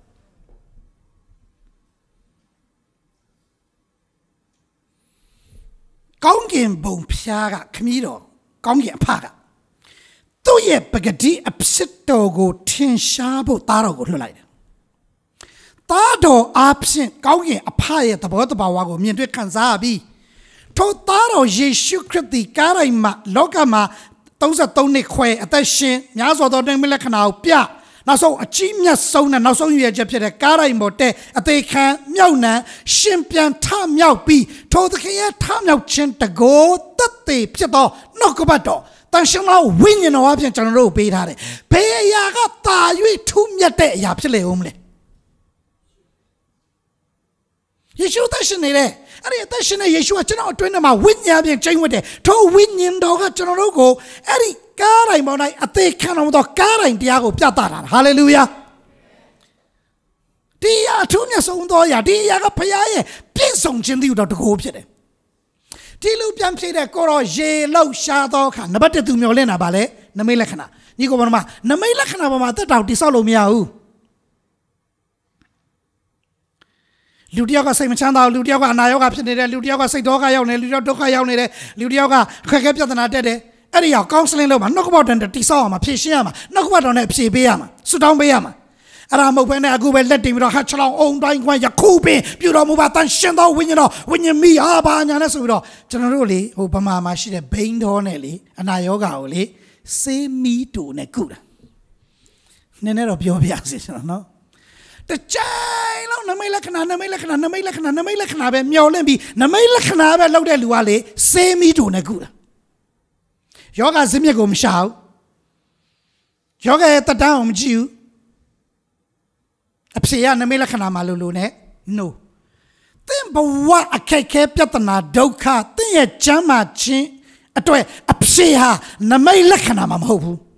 ကောင်းကင်ဘုံဖျားကခမည်းတော်ကောင်းကင်အဖကသူ့ရဲ့ပဂတိအဖြစ်တော်ကိုထင်ရှားဖို့သားတော်ကိုလွှတ်လိုက်တယ်။သားတော်အဖြစ်ကောင်းကင်အဖရဲ့သဘောတဘာဝကိုမြင်တွေ့ခံစားပြီးထိုသားတော်ယေရှုခရစ်သည်ကားတိုင်းမှာလောကမှာ33နှစ်ခွဲအသက်ရှင်များစွာသောနိမိတ်လက္ခဏာကိုပြနောက်ဆုံးအကြီးမြတ်ဆုံးနဲ့နောက်ဆုံးရည်ရွယ်ချက်ဖြစ်တဲ့ကားတိုင်းပေါ်တဲ့အသေးခံမြောက်နှံရှင်ပြန်ထမြောက်ပြီးထိုသခင်ရဲ့ထမြောက်ခြင်းတကိုးသက်သေဖြစ်သောနှုတ်ကပတ်တော်တန်ရှင်တော်ဝိညာဉ်တော်အပြင်ကျွန်တော်တို့ပေးထားတယ်ဘယ်အရာကတာ၍ထူးမြတ်တဲ့အရာဖြစ်လေဦးမလဲယေရှုသက်ရှင်နေတယ်အဲ့ဒီသက်ရှင်နေယေရှုကကျွန်တော်အတွင်းထဲမှာဝိညာဉ်အပြင်ကျင်းဝတ်တယ်ထိုဝိညာဉ်တော်ကကျွန်တော်တို့ကိုအဲ့ဒီကားတိုင်းပေါ်၌အသေးခံတော်မူသောကားတိုင်းတရားကိုပြသတာဟာလေလုယာဒီအထူးမြတ်ဆုံးသောအရာဒီအရာကဘုရားရဲ့ပြည့်စုံခြင်းတည်းတော်တကူဖြစ်တယ်ဒီလူပြန်ဖြည့်တဲ့ကိုရောရေလောက်ရှားသောအခါနံပါတ်1သူမျောလင့်တာပါလေနမိတ်လက္ခဏာညီကိုဘာမှနမိတ်လက္ခဏာပေါ်မှာတက်တောင်တိဆောက်လို့မရဘူးလူတယောက်ကစိတ်မချမ်းသာဘူးလူတယောက်ကအနာရောဂါဖြစ်နေတယ်လူတယောက်ကစိတ်ဒုက္ခရောက်နေလူတယောက်ဒုက္ခရောက်နေတယ်လူတယောက်ကခက်ခဲပြဿနာတက်တယ်အဲ့ဒီရောက်ကောင်ဆလင်းလုပ်မှာနှုတ်ကပတ်တော်နဲ့တိဆောက်အောင်မှာဖြည့်ရှင်းရမှာနှုတ်ကပတ်တော်နဲ့ဖြည့်ပေးရမှာဆုတောင်းပေးရမှာအဲ့ဒါမဟုတ်ဘဲနဲ့အခုပဲလက်တင်ပြီးတော့ဟာချလောင်အုံတိုင်းခွန်းယခုပင်ပြုတော်မူပါတန်ရှင်သောဝိညာဉ်တော်ဝိညာဉ်မိအားပါညာနဲ့ဆိုပြီးတော့ကျွန်တော်တို့လေဟိုဗမာမှာရှိတဲ့ဘိန်းတော်နဲ့လေအနာယောဂါကိုလေစေးမီတူနဲ့ကုတာနည်းနည်းတော့ပြောပြစီကျွန်တော်နော်တကြိမ်လုံးနမိတ်လက္ခဏာပဲမျောလင့်ပြီးနမိတ်လက္ခဏာပဲလောက်တဲ့လူကလေစေးမီတူနဲ့ကုတာယောဂဇင်းမြစ်ကိုမရှာဘူးယောဂရဲ့တတန်းကိုမကြည့်ဘူးအဖြေရနမိတ်လက္ခဏာမှာလို့နဲ့ no သင်ဘဝအခက်ခဲပြဿနာဒုက္ခသင်ရဲ့ချမ်းသာခြင်းအတွက်အဖြေဟာနမိတ်လက္ခဏာမှာမဟုတ်ဘူး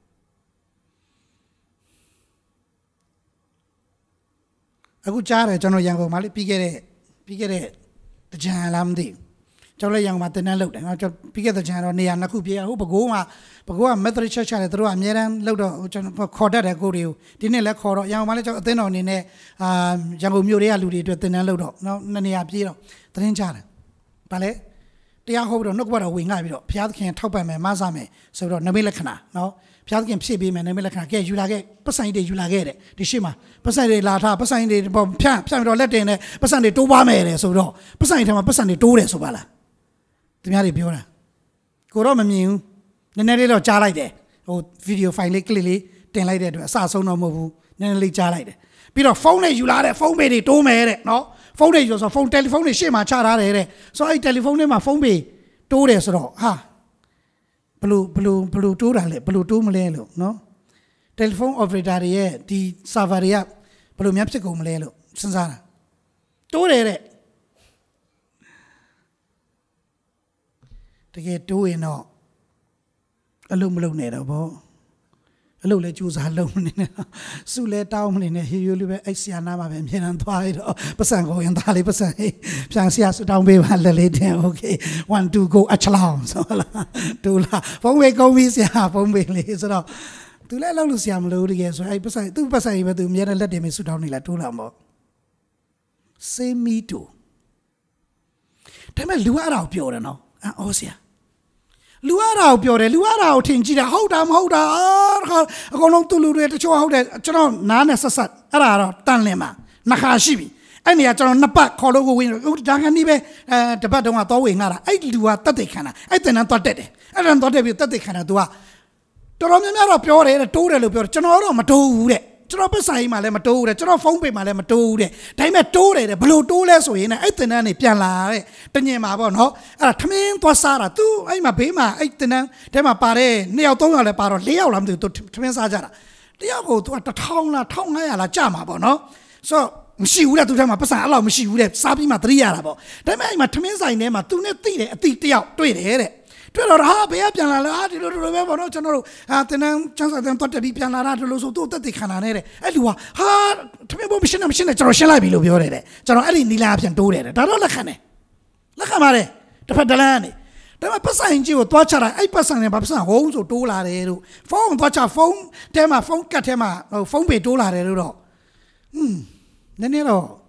အခုကြားတယ်ကျွန်တော်ရန်ကုန်မှာလေပြီးခဲ့တဲ့တကြံလားမသိဘူးကျွန်တော်လည်းရန်ကုန်မှာတင်တန်းလုပ်တယ်ကျွန်တော်ပြီးခဲ့တဲ့တကြံတော့နေရာနှစ်ခုပြေးဟိုဘကိုးက Methodist Church နဲ့သူတို့ကအများတန်းလုပ်တော့ကျွန်တော်ခေါ်တတ်တယ်ကိုတွေကိုဒီနေ့လည်းခေါ်တော့ရန်ကုန်မှာလည်းကျွန်တော်အသင်းတော်အနေနဲ့ရန်ကုန်မြို့တွေကလူတွေအတွက်တင်တန်းလုပ်တော့နောက်နှစ်နေရာပြေးတော့သတင်းကြားတယ်ဗာလဲတရားဟောပြီးတော့နှုတ်ကပတ်တော်ဝင်ငှပြီးတော့ဘုရားသခင်ထောက်ပံ့မယ်မဆမယ်ဆိုတော့နမိတ်လက္ခဏာနော်ဘုရားသခင်ဖြည့်ပေးမယ်နမိတ်လက္ခဏာကဲယူလာခဲ့ပတ်ဆိုင်တွေယူလာခဲ့တဲ့ဒီရှေ့မှာပတ်ဆိုင်တွေလာထားပတ်ဆိုင်တွေဖြန့်ပြီးတော့လက်တင်နဲ့ပတ်ဆိုင်တွေတိုးပါမယ်တဲ့ဆိုတော့ပတ်ဆိုင်ထဲမှာပတ်ဆိုင်တွေတိုးတယ်ဆိုပါလားသူများတွေပြောတာကိုတော့မမြင်ဘူးနည်းနည်းလေးတော့ကြားလိုက်တယ်ဟိုဗီဒီယိုဖိုင်လေးကလစ်လေးတင်လိုက်တဲ့အတွက်အစဆုံးတော့မဟုတ်ဘူးနည်းနည်းလေးကြားလိုက်တယ်ပြီးတော့ဖုန်းနဲ့ယူလာတဲ့ဖုန်းပေတွေတိုးမယ်တဲ့နော်ဖုန်းတွေယူဆိုဖုန်းတယ်လီဖုန်းတွေရှေ့မှာချထားတယ်တဲ့ဆိုအဲ့တယ်လီဖုန်းထဲမှာဖုန်းပေတိုးတယ်ဆိုတော့ဟာဘလူတိုးတာလဲဘလူတိုးမလဲလို့နော်တယ်လီဖုန်း operator တွေရဲ့ဒီ server တွေကဘလူများဖြစ်ကုန်မလဲလို့စဉ်းစားတာတိုးတယ်တဲ့တ get doing all. Alumino, a little Jews alone. So let down in a hill, I see a number of him and twilight, Pasango and Dali Pasay, Sansias down with the lady, okay, 1, 2, go a clown, so 2 from where go we see half on Willie, so to let Luciam load again, so I Pasay, 2 Pasay, but to me and let him sit down in La Tulamo. Say me too. Tell me, do out pure now, Osia. Luara pure, Luara tingy, hold on, go long to Lure to show how that John Nana Sasat, Ara, Tanlema, Nakashibi, and yet on Napa, Kolo win, Danganibe, the Badoma towing, I do a Tatikana, I didn't thought that, I don't thought they would Tatikana do a Toromera pure, a total pure, Chanoro, Matore. Drop a sign, my lematore, drop phone pay my lematore, time at Tore, the blue toolers win, Etan, Piala, Tanyama Bono, a Tamin Tossara, too, I'm a Bima, Etan, Tema Pare, Neo Tonga Paro, Leo Lam to Twinsajara. They all go to a town, la Jama Bono. So, she would have to them a person, allow me, she would have Sabi Matriarabo. They make my Twinsai name a tuna tea out, 20. Pero happy up and I don't remember no general at the chance of them to be piano to lose to the canare. Elua, hard to be machine at Roshella below your head. General Ali Nilabs and do it. Darolacane. Lacamare, the Pedalani. There were passing you to watch a person in Babson homes or $2. Phone, watch a phone, tema, phone, catema, phone pay $2. Nenero,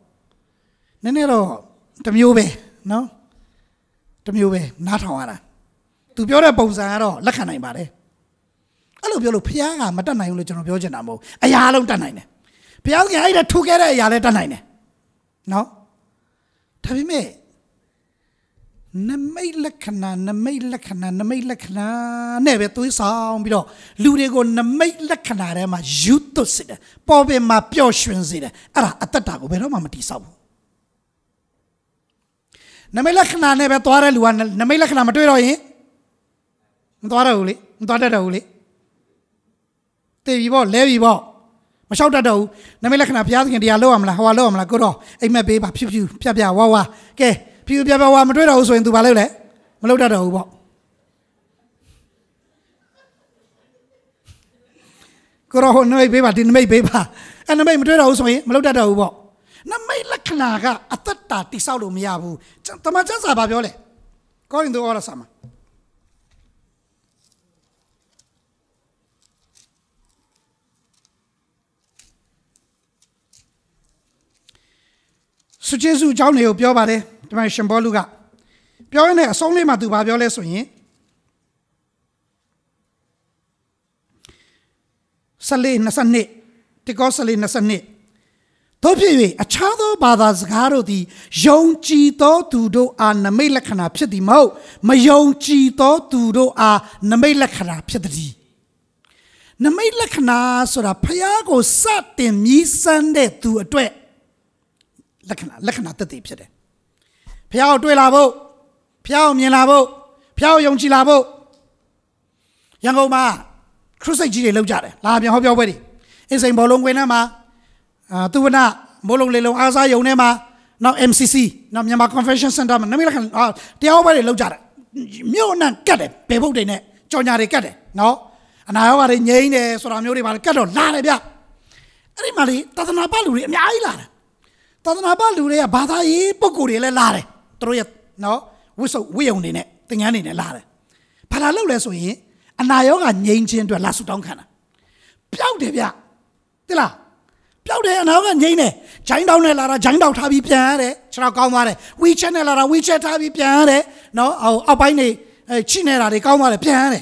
the Mube, no? The Mube, not Hawara. To be a bozaro, Lacanai Mare. I love your Piaga, Madame Biogenamo, a yellow danine. Piaga either together a yellow danine. No? Tavime. Namay Lacana, never to sound below. Ludigo Namay Lacana, my juto sit. Bobby, my pure shrinzid. At the taco, but I'm a tisao. Namelacana never thought one, Namelacana material. Ndwaruli, ndwadaduli. Te vivo, le vivo. Masauta do, namelakana piazzi and dialom, how alone, like good. I may be a pew, Pia Wawa, Ke, Pew Piawa Madrid also into Valele. Malota do. Goro no paper didn't make paper. And the main Madrid also, Malota do. Namelakanaga, at that Tisalo Miabu, Tamachasa Babiole. Going to order summer. So Jesus Johnny of Biobade, the my Shamboluga. Bione, a song name to Babiole swing. Sally Nasane, the Gossally Nasane. Topi, a child of Badas Garodi, Yon Chito to do a Namelacana Piedimo, my Yon Chito to do a Namelacana Piedi. Namelacana, so a Piago sat in me Sunday to a twet. Lacana the deep said. Piao Duelabo, Piao Mielabo, Piao Yongji Labo. Young Oma, Crusade G. Lojade, Labia Hobby already. Is a Bolong Wenama, Tuana, Bolong Lilo Aza Yonema, now MCC, now Yama Convention Center, Namilakan, they already Lojade. Munan got it, people in it, Johnny got it, no? And I already named so I'm your Cado, Larabia. Everybody doesn't have Balu in the island. Tadanabalu, a Bata, Pocuri, Lare, Troya, no, we own in it, thing any Lare. Parallel we, and I owe a yange into a lasso donkana. Piaudevia, Dilla, Piaude and our Yane, Jine down a Lara, Jine out Habi Piare, Charakamare, we channel Lara, we chat Habi Piare, no, our Abine, Chinera, the Kamare Piare.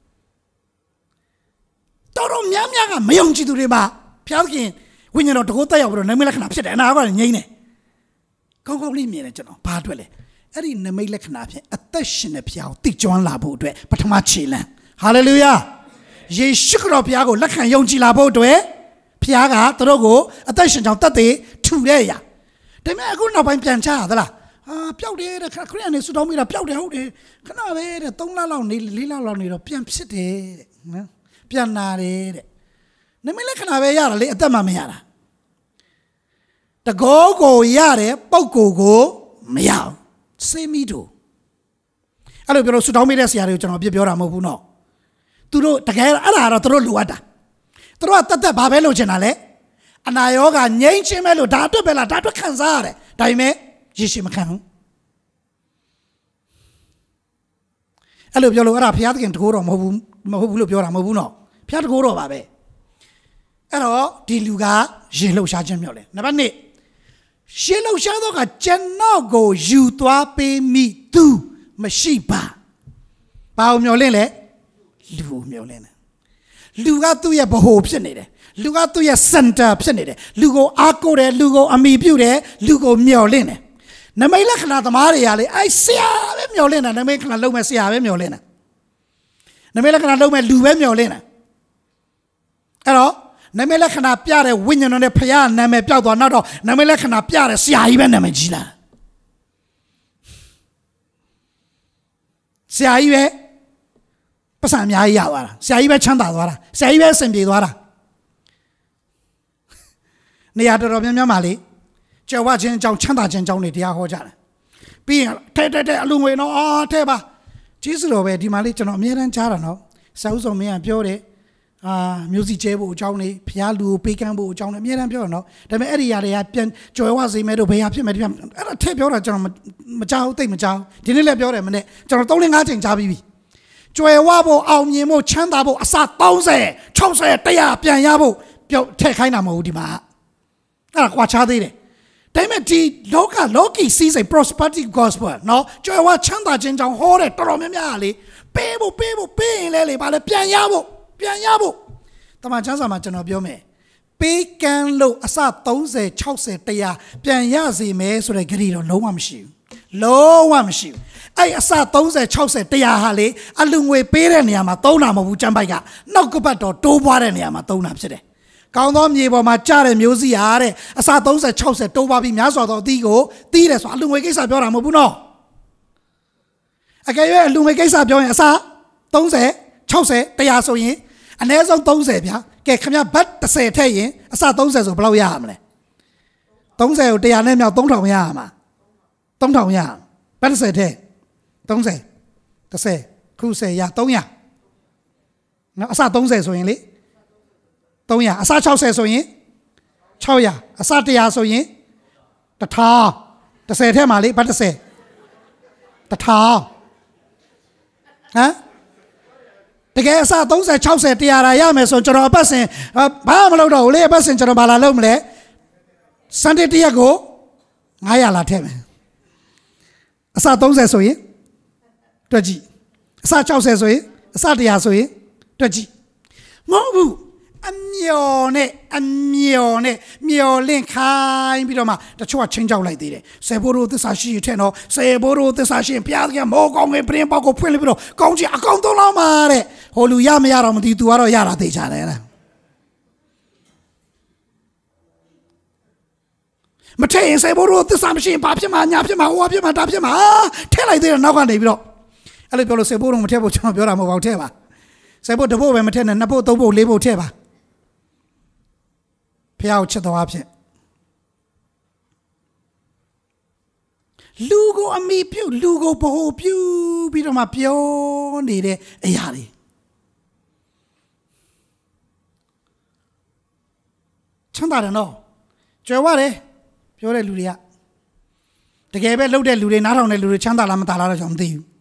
Toro Miamia, Mayonchi to Riba, Pialkin. When you're not to go there, Namelak upset an hour in Yane. Go leave me, Padwelle. Erin the Melek Napi, a tation of Piao, teach John Labo, but Machila. Hallelujah. Ye sugar of Piago, Lakan Yonji Labo, Piaga, Drogo, a tation of Tate, 2 days. They may go now by Piancha. Piaude, the Korean is to tell me the Piaude, Canave, the Tonga Lila Loni, Pian City, Pianare. Namelakana Yara, at the Mamiara. The go yare, Poco go, meow. Say me do. အဲ့လိုပြောလို့ဆူတောင်းပေးတဲ့ဆရာတွေကိုကျွန်တော်ပြပြောတာမဟုတ်ဘူးနော်သူတို့တကယ်အဲ့ဒါတော့သူတို့လိုအပ်တာသူတို့ကတတ်ဘာပဲလုပ်ချင်တာလဲအနာရောဂါငြိမ်းချင်းပဲလို့ဒါအတွက်ပဲလားဒါအတွက်ခံစားရတယ်ဒါပေမဲ့ယေရှုမခံဘူးအဲ့လိုပြောလို့အဲ့ဒါဘုရားသခင်တကိုးတော်မဟုတ်ဘူးလို့ပြောတာမဟုတ်ဘူးနော်ဘုရားတကိုးတော်ပါပဲအဲ့တော့ဒီလူကရေလှုပ်ရှားခြင်းမြောက်လဲနံပါတ်1ရေလှုပ်ရှားတော့ကကျွန်တော်ကိုယူသွားပေးမိသူမရှိပါဘာလို့မြောက်လဲလူကိုမြောက်လဲလူကသူ့ရဲ့ဗဟိုဖြစ်နေတယ်လူကသူ့ရဲ့ center ဖြစ်နေတယ်လူကိုအားကိုးတယ်လူကိုအမိပြုတယ်လူကိုမျှော်လင့်တယ်နမိတ်လက္ခဏာသမားတွေကလေအဲ့ဆရာပဲမျှော်လင့်တာနမိတ်လက္ခဏာလုံးမဲ့ဆရာပဲမျှော်လင့်တာနမိတ်လက္ခဏာလုံးမဲ့လူပဲမျှော်လင့်တာအဲ့တော့နမိတ်လက္ခဏာပြတဲ့ဝိညာဉ်တော်နဲ့ဖခင်နာမည်ပြောက်သွားနောက်တော့နမိတ်လက္ခဏာပြတဲ့ဆရာကြီးပဲနာမည်ကြီးလာဆရာကြီးပဲပတ်စံအများကြီးရသွားတာဆရာကြီးပဲချမ်းသာသွားတာဆရာကြီးပဲအဆင်ပြေသွားတာနေရာတော်တော်များများမှာလေကျော်ဝချင်းအကြောင်းချမ်းသာခြင်းအကြောင်းတွေတရားဟောကြတယ်ပြီးရင်တဲ့အလူငွေနော်ထဲပါကျေးဇူးတော်ပဲဒီမှာလေးကျွန်တော်အမြဲတမ်းကြားတာနော်ဆရာဦးဆောင်မင်းကပြောတယ်မျိုးစီကျဲဖို့အကြောင်းတွေဖျားလူကိုပေးကမ်းဖို့အကြောင်းတွေအမြဲတမ်းပြောတယ်နော်ဒါပေမဲ့အဲ့ဒီຢာတွေကပြန်ကျော်ဝစေမဲ့တို့ဘယ်ဟာဖြစ်မဲ့ဒီအဲ့ဒါထည့်ပြောတာကျွန်တော်မကြောက်သိမကြောက်ဒီနေ့လည်းပြောတယ်မနေ့ကျွန်တော်3-5ချိန်ကြားပြီးပြီကျွယ်ဝဖို့အောင်မြင်ဖို့ချမ်းသာဖို့အစ30 60 100ပြန်ရဖို့ပြောထည့်ခိုင်းတာမဟုတ်ဘူးဒီမှာအဲ့ဒါကွာခြားသေးတယ်ဒါပေမဲ့ဒီလောကီစီးစိမ် prosperity gospel နော်ကျွယ်ဝချမ်းသာခြင်းကြောင့်ဟောတယ်တော်တော်များများလေပေးရင်လဲလေဗာလဲပြန်ရဖို့တမန်ကျမ်းစာမှာကျွန်တော်ပြောမယ်ပေးကမ်းလို့အစ30 60 100ပြန်ရစေမယ်ဆိုတဲ့ဂရီတော့လုံးဝမရှိဘူးအဲ့အစ30 60 100ဟာလေအလူငွေပေးတဲ့နေရာမှာသုံးတာမဟုတ်ဘူးကျမ်းပိုက်ကနောက်ကပတ်တော်တိုးပွားတဲ့နေရာမှာသုံးတာဖြစ်တယ်ကောင်းသောမြေပေါ်မှာကြားတဲ့မျိုးစီဟာတဲ့အစ30 60တိုးပွားပြီးများစွာသောအသီးကိုတီးတယ်ဆိုအလူငွေကိစ္စပြောတာမဟုတ်ဘူးနော်အကယ်၍အလူငွေကိစ္စပြောရင်အစ30 60 100ဆိုရင်အနည်းဆုံး30ဗျာကဲခင်ဗျဘတ်30ထည့်ရင်အစ30ဆိုဘယ်လောက်ရရမလဲ30ကို100နဲ့မြောက်3000ရရမှာ3000ရဘတ်30ထည့်30ခု10ရ300နော်အစ30ဆိုရင်လေ300အစ60ဆိုရင်600အစ100ဆိုရင်1000 30ထဲမှာလေဘတ်30 1000ဟမ်တကယ်အစ30 60 100ရာရမယ်ဆိုကျွန်တော်အပတ်စဉ်ဘာမှမလုပ်တော့ဘူးလေအပတ်စဉ်ကျွန်တော်ဘာလာလုပ်မလဲစန်ဒေးတရက်ကို900လာထည့်မယ်အစ30ဆိုရင်တွက်ကြည့်အစ60ဆိုရင်အစ100ဆိုရင်တွက်ကြည့်မဟုတ်ဘူးအမျော်နဲ့မျော်လင့်ခိုင်းပြီးတော့မှတချို့ကချင်းကြောက်လိုက်သေးတယ်ဆယ်ဘိုးတို့သစ္စာရှိရထက်တော့ဆယ်ဘိုးတို့သစ္စာရှိရင်ဘုရားသခင်မောကောင်းငယ်ပြင်ပေါက်ကိုဖွင့်လိုက်ပြီးတော့ကောင်းချင်အကောင်သုံးလောက်မှာတဲ့ဟိုလူရမရတော့မသိ तू ကတော့ရတာသိချတယ်မထည့်ရင်ဆယ်ဘိုးတို့သစ္စာမရှိရင်ဘာဖြစ်မှာညာဖြစ်မှာဟိုဖြစ်မှာဒါဖြစ်မှာထည့်လိုက်သေးတယ်နောက်ကနေပြီးတော့အဲ့လိုပြောလို့ဆယ်ဘိုးတို့မထည့်ဖို့ကျွန်တော်ပြောတာမဟုတ်ပါဘူးထည့်ပါဆယ်ဘိုးတစ်ဘိုးပဲမထည့်နဲ့နှစ်ဘိုးသုံးဘိုးလေးဘိုးထည့်ပါဖျားကိုချစ်တော်အဖြစ်လူကိုအမိပြုလူကိုဗဟိုပြုပြီးတော့မှပြောနေတဲ့အရာတွေချမ်းသာတယ်နော်ကြွယ်ဝတယ်ပြောတဲ့လူတွေကတကယ်ပဲလှုပ်တဲ့လူတွေနားထောင်တဲ့လူတွေချမ်းသာလားမသာလားတော့ကျွန်တော်မသိဘူး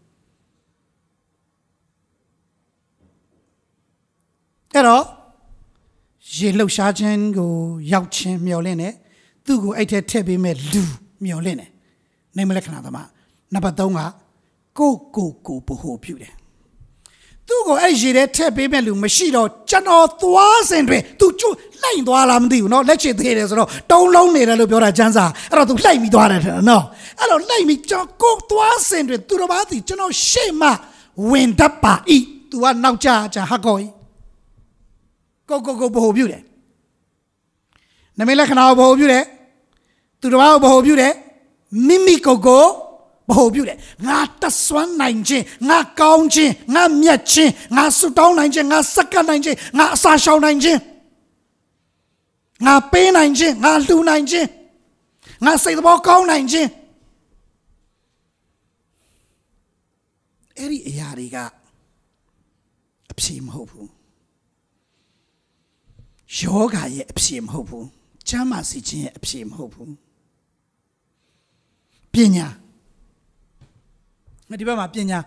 အဲ့တော့ရေလှုပ်ရှားခြင်းကိုရောက်ခြင်းမျှော်လင့်တယ်သူ့ကိုအဲ့ထက်ထည့်ပေးမဲ့လူမျှော်လင့်တယ်နိမလက္ခဏာသမားနံပါတ်3ကကိုဗဟိုပြုတယ်သူ့ကိုအဲ့ရေထဲထည့်ပေးမဲ့လူမရှိတော့ကျွန်တော်သွားစင်တွေသူကျွလှိုက်သွားလားမသိဘူးเนาะလက်ချေသေးတယ်ဆိုတော့တုံးလုံးနေတယ်လို့ပြောတာကျမ်းစာအဲ့တော့သူလှိုက်ပြီးသွားတယ်เนาะအဲ့တော့လှိုက်ပြီးကျွန်တော်ကိုသွားစင်တွေသူတော်ဘာသိကျွန်တော်ရှေ့မှာဝင်တတ်ပါဤသူကနောက်ကျဟာကောဤကိုဗဟိုပြုတယ်နမိတ်လက္ခဏာကိုဗဟိုပြုတယ်သူတော်ဘာကိုဗဟိုပြုတယ်မိမိကိုဗဟိုပြုတယ်ငါတဆွမ်းနိုင်ခြင်းငါကောင်းခြင်းငါမြတ်ခြင်းငါဆုတောင်းနိုင်ခြင်းငါစက္ကန့်နိုင်ခြင်းငါအစာရှောင်နိုင်ခြင်းငါပေးနိုင်ခြင်းငါလှူနိုင်ခြင်းငါစိတ်သဘောကောင်းနိုင်ခြင်းအဲ့ဒီအရာတွေကအဖြေမဟုတ်ဘူးယောဂရဲ့အဖြေမဟုတ်ဘူးကျမ်းမာစီခြင်းရဲ့အဖြေမဟုတ်ဘူးပညာဒီဘက်မှာပညာ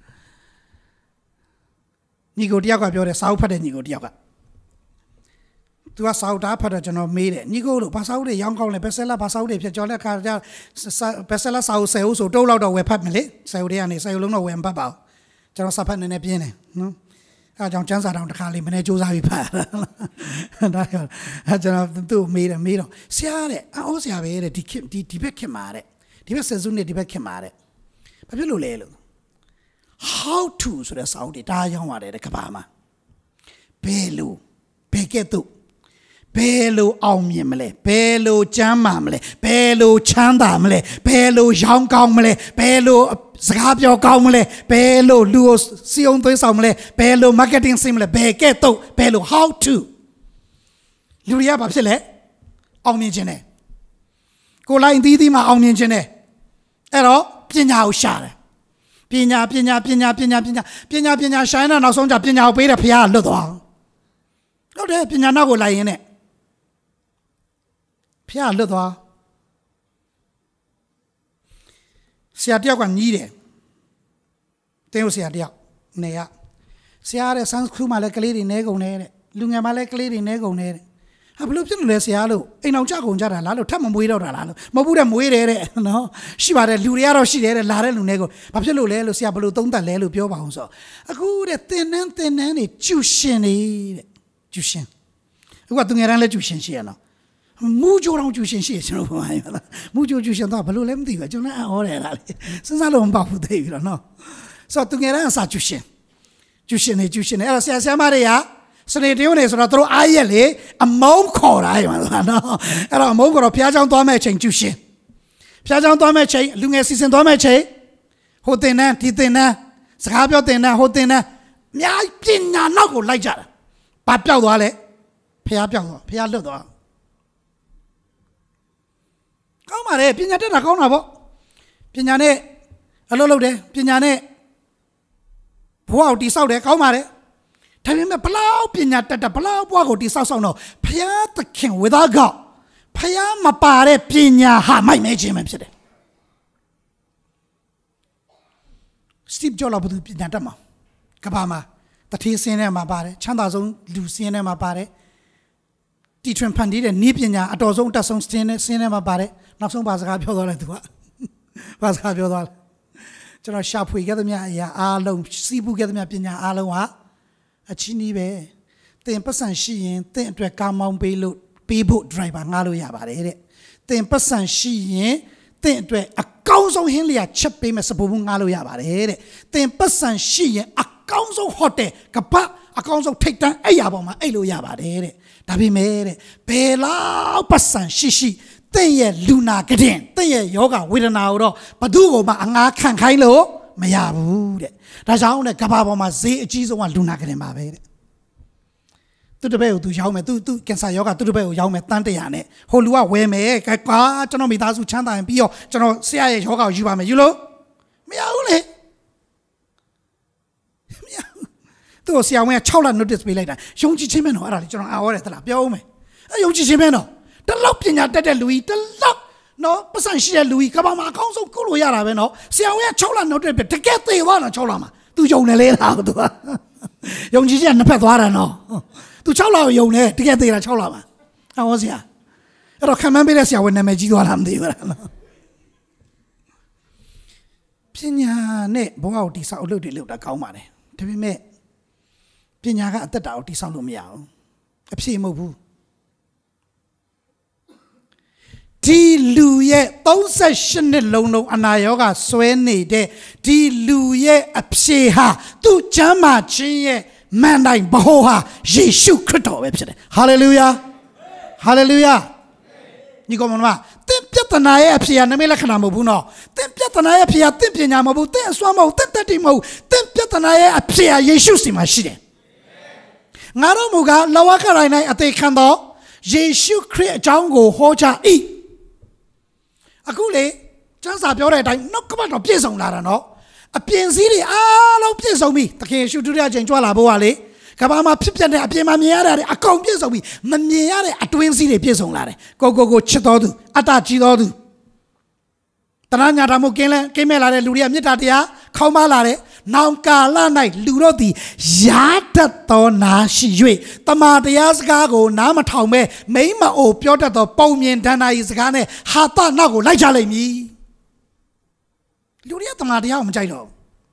ညီကိုတယောက်ကပြောတယ်စာအုပ်ဖတ်တဲ့ညီကိုတယောက်ကသူကစာအုပ်တားဖတ်တော့ကျွန်တော်မေးတယ်ညီကိုလို့ဘာစာအုပ်တွေရောင်းကောင်းလဲဘက်ဆယ်လာဘာစာအုပ်တွေဖြစ်ကြော်လက်ခါကျဘက်ဆယ်လာစာအုပ်10အုပ်ဆိုတုံးလောက်တော့ဝယ်ဖတ်မယ်လေ10အုပ်တွေကနေ10အုပ်လုံးတော့ဝယ်မဖတ်ပါဘူးကျွန်တော်စာဖတ်နေနေပြင်းတယ်နော်အဲကြောင့်ကျန်းစာတောင်တစ်ခါလေးမနေ့စူးစမ်းပြီးဖတ်ဒါကြောင့်ကျွန်တော်သူ့မေးတော့ဆရာတဲ့အော်ဆရာပဲတဲ့ဒီဘက်ခင်မာတဲ့ဒီဘက်ဆက်စုနဲ့ဒီဘက်ခင်မာတဲ့ဘာဖြစ်လို့လဲလို့ how to ဆိုတဲ့စာအုပ်တွေဒါရောင်းရတယ်တဲ့ကဘာမှာဘယ်ကဲ့သို့ဘယ်လိုအောင်မြင်မလဲဘယ်လိုကျမ်းမာမလဲဘယ်လိုချမ်းသာမလဲဘယ်လိုရောင်းကောင်းမလဲဘယ်လိုစကားပြောကောင်းမလဲဘယ်လိုလူကိုစီအောင်သွေးဆောင်မလဲဘယ်လို marketing ဆင်းမလဲဘယ်ကဲ့သို့ဘယ်လို how to လူတွေကဘာဖြစ်လဲအောင်မြင်ခြင်းနဲ့ကိုလိုင်းသီးသီးမှာအောင်မြင်ခြင်းနဲ့အဲ့တော့ပညာကိုရှာတယ်ပညာရှာရင်တော့နောက်ဆုံးကျပညာကိုပေးတယ်ဖခင်ကလွတ်သွားဟုတ်တယ်ပညာနောက်ကိုလိုက်ရင်းနဲ့ဖခင်လွတ်သွားဆရာတယောက်ကညီးတယ်တင်းကိုဆရာတယောက်နေရဆရာတဲ့ဆန်းခုမှလည်းကလေးတွေနဲကုန်တယ်တဲ့လူငယ်မှလည်းကလေးတွေနဲကုန်တယ်တဲ့ဟာဘလို့ဖြစ်လို့လဲဆရာလို့အိမ်အောင်ကြကုန်ကြတာလားလို့ထပ်မမွေးတော့တာလားလို့မဟုတ်ဘူးတဲ့မွေးတယ်တဲ့နော်ရှိပါတယ်လူတွေကတော့ရှိတယ်တဲ့လာတဲ့လူတွေကိုဘာဖြစ်လို့လဲလို့ဆရာဘလို့သုံးသပ်လဲလို့ပြောပါအောင်ဆိုအခုတဲ့တင်နန်းတွေကျူရှင်နေတဲ့ကျူရှင်အခုကသူငယ်တန်းလဲကျူရှင်ရှိရနော်မူဂျိုတောင်ကျူရှင်ရှိရကျွန်တော်ပြောရမှာမူဂျိုကျူရှင်တော့ဘလို့လဲမသိဘူးကျွန်တော်အော်တယ်လားစဉ်းစားလို့မပေါ့ဘူးသိပြီတော့နော်ဆိုတော့သူငယ်တန်းအစာကျူရှင်နေအဲ့တော့ဆရာမတွေကစနေတရုံးနေဆိုတော့သူတို့အားရက်လေအမုန်းခေါ်တာရမှာနော်အဲ့တော့အမုန်းကတော့ဖျားချောင်းသွားမဲ့ချိန်ကျူရှင်ဖျားချောင်းသွားမဲ့ချိန်လူငယ်စီစဉ်သွားမဲ့ချိန်ဟိုတင်နန်းဒီတင်နန်းစကားပြောတင်နန်းဟိုတင်နန်းအများပညာနောက်ကိုလိုက်ကြတာဘာပြောက်သွားလဲဖျားပြောက်သွားဖျားလွတ်သွားကောင်းပါလေပညာတက်တာကောင်းတာပေါ့ပညာနဲ့အလုပ်လုပ်တယ်ပညာနဲ့ဘဝကိုတိဆောက်တယ်ကောင်းပါတယ်ဒါပေမဲ့ဘလောက်ပညာတက်တာဘလောက်ဘွားကိုတိဆောက်ဆောင်တော့ဖျားသခင်ဝိသားကဖျားမပါတဲ့ပညာဟာမိုက်မဲခြင်းပဲဖြစ်တယ်စတီဗ်ဂျော့လာဘုသူပညာတက်မှာကဘာမှာတထေးစင်းထဲမှာပါတယ်ချမ်းသာဆုံးလူစင်းထဲမှာပါတယ်တီထွင်ဖန်တီးတဲ့နည်းပညာအတော်ဆုံးတက်ဆုံးစင်းထဲမှာပါတယ်နောက်ဆုံးဘာစကားပြောသွားလဲသူကဘာစကားပြောသွားလဲကျွန်တော်ရှာဖွေခဲ့သမျှအရာအားလုံးစီးပူးခဲ့သမျှပညာအားလုံးဟာအချင်းကြီးပဲတင်ပတ်စံရှိရင်တင်အတွက်ကားမောင်းပေးဖို့ driver ငှားလို့ရပါတယ်တဲ့တင်ပတ်စံရှိရင်တင်အတွက်အကောင်းဆုံးဟင်းလျာချက်ပေးမယ်စပူဘူးငှားလို့ရပါတယ်တဲ့တင်ပတ်စံရှိရင်အကောင်းဆုံးဟိုတယ်ကပတ်အကောင်းဆုံးထိတ်တန်းအဲ့ရပေါ်မှာအဲ့လို့ရပါတယ်တဲ့ဒါပေမဲ့တဲ့ဘယ်လောက်ပတ်စံရှိတင်ရဲ့လူနာကတဲ့တင်ရဲ့ယောဂဝေဒနာကိုတော့ဘသူ့ကိုမှအငှားခံခိုင်းလို့မရဘူးတဲ့ဒါကြောင့်လည်းကဘာပေါ်မှာဈေးအကြီးဆုံးကလူနာကတင်ပါပဲတဲ့သူတပည့်ကိုသူရောက်မယ်သူကင်ဆာယောဂသူတပည့်ကိုရောက်မယ်တန်း100နဲ့ဟိုလူကဝယ်မယ်ကွာကျွန်တော်မိသားစုချမ်းသာရင်ပြီးတော့ကျွန်တော်ဆရာရဲ့ယောဂကိုယူပါမယ်ယူလို့မရဘူးလေမရဘူးသူ့ဆရာဝန်က6လ notice ပေးလိုက်တာယုံကြည်ခြင်းပဲနော်အဲ့ဒါလေကျွန်တော်အော်ရတယ်သလားပြောဦးမယ်အဲ့ယုံကြည်ခြင်းပဲနော်တလောက်ပညာတတ်တဲ့လူကြီးတလောက်နော်ပတ်စံရှိတဲ့လူကြီးကဘာမှအကောင်းဆုံးကုလို့ရတာပဲနော်ဆရာဝန်က6လ notice ပေးတကယ်သေသွားလား6လမှာသူယုံနေလေလားသူကယုံကြည်ခြင်းနှစ်ဖက်သွားတာနော်သူ6လကိုယုံနေတကယ်သေးတာ6လမှာဟောဆရာအဲ့တော့ခံမန်းပေးတဲ့ဆရာဝန်နာမည်ကြီးသွားလားမသိဘူးလားနော်ပညာနဲ့ဘဝကိုတိဆောက်အလုပ်တွေလုပ်တာကောင်းပါတယ်ဒါပေမဲ့ပညာကအသက်တာကိုတိဆောက်လို့မရဘူးအဖြေမဟုတ်ဘူးဒီလူရဲ့38နှစ်လုံးအနာရောဂါဆွဲနေတဲ့ဒီလူရဲ့အဖြေဟာသူ့ကျမ်းမာခြင်းရဲ့မန်တိုင်းဘဟုဟာယေရှုခရစ်တော်ပဲဖြစ်တယ်ဟာလေလုယာဟာလေလုယာညီကောင်မတို့သင်ပြဿနာရဲ့အဖြေကနမိတ်လက္ခဏာမဟုတ်ဘူးနော်သင်ပြဿနာရဲ့အဖြေကသင်ပညာမဟုတ်ဘူးသင်အစွမ်းမဟုတ်သင်တတ်တယ်မဟုတ်သင်ပြဿနာရဲ့အဖြေကယေရှုစီမှာရှိတယ်ငါတို့မူကားလဝကရိုင်း၌အသေးခံသောယေရှုခရစ်အကြောင်းကိုဟောကြား၏အခုလေကျမ်းစာပြောတဲ့အတိုင်းနှုတ်ကပတ်တော်ပြည့်စုံလာတာနော်အပြင်စည်းတွေအားလုံးပြည့်စုံပြီသခင်ယေရှုဒုတိယချိန်ကြွလာဖို့ကလေကဘာမှာဖြစ်ပြတဲ့အပြင်မှာမြင်ရတဲ့အကုန်ပြည့်စုံပြီမမြင်ရတဲ့အတွင်းစည်းတွေပြည့်စုံလာတယ်ကိုချစ်တော်သူအတ္တကြီးတော်သူတဏှာညာတာမှုကင်းမဲ့လာတဲ့လူတွေကမေတ္တာတရားခေါင်းမလာတဲ့နောင်ကာလ၌လူတို့သည်ယာတတ်သောနာရှိ၍တမန်တရားစကားကိုနားမထောင်မဲ့မိမ့်မအိုပြောတတ်သောပုံမြင်ဒဏ္ဍာရီစကားနဲ့ဟာတနောက်ကိုလိုက်ကြလိမ့်မည်လူတွေကတမန်တရားကိုမကြိုက်တော့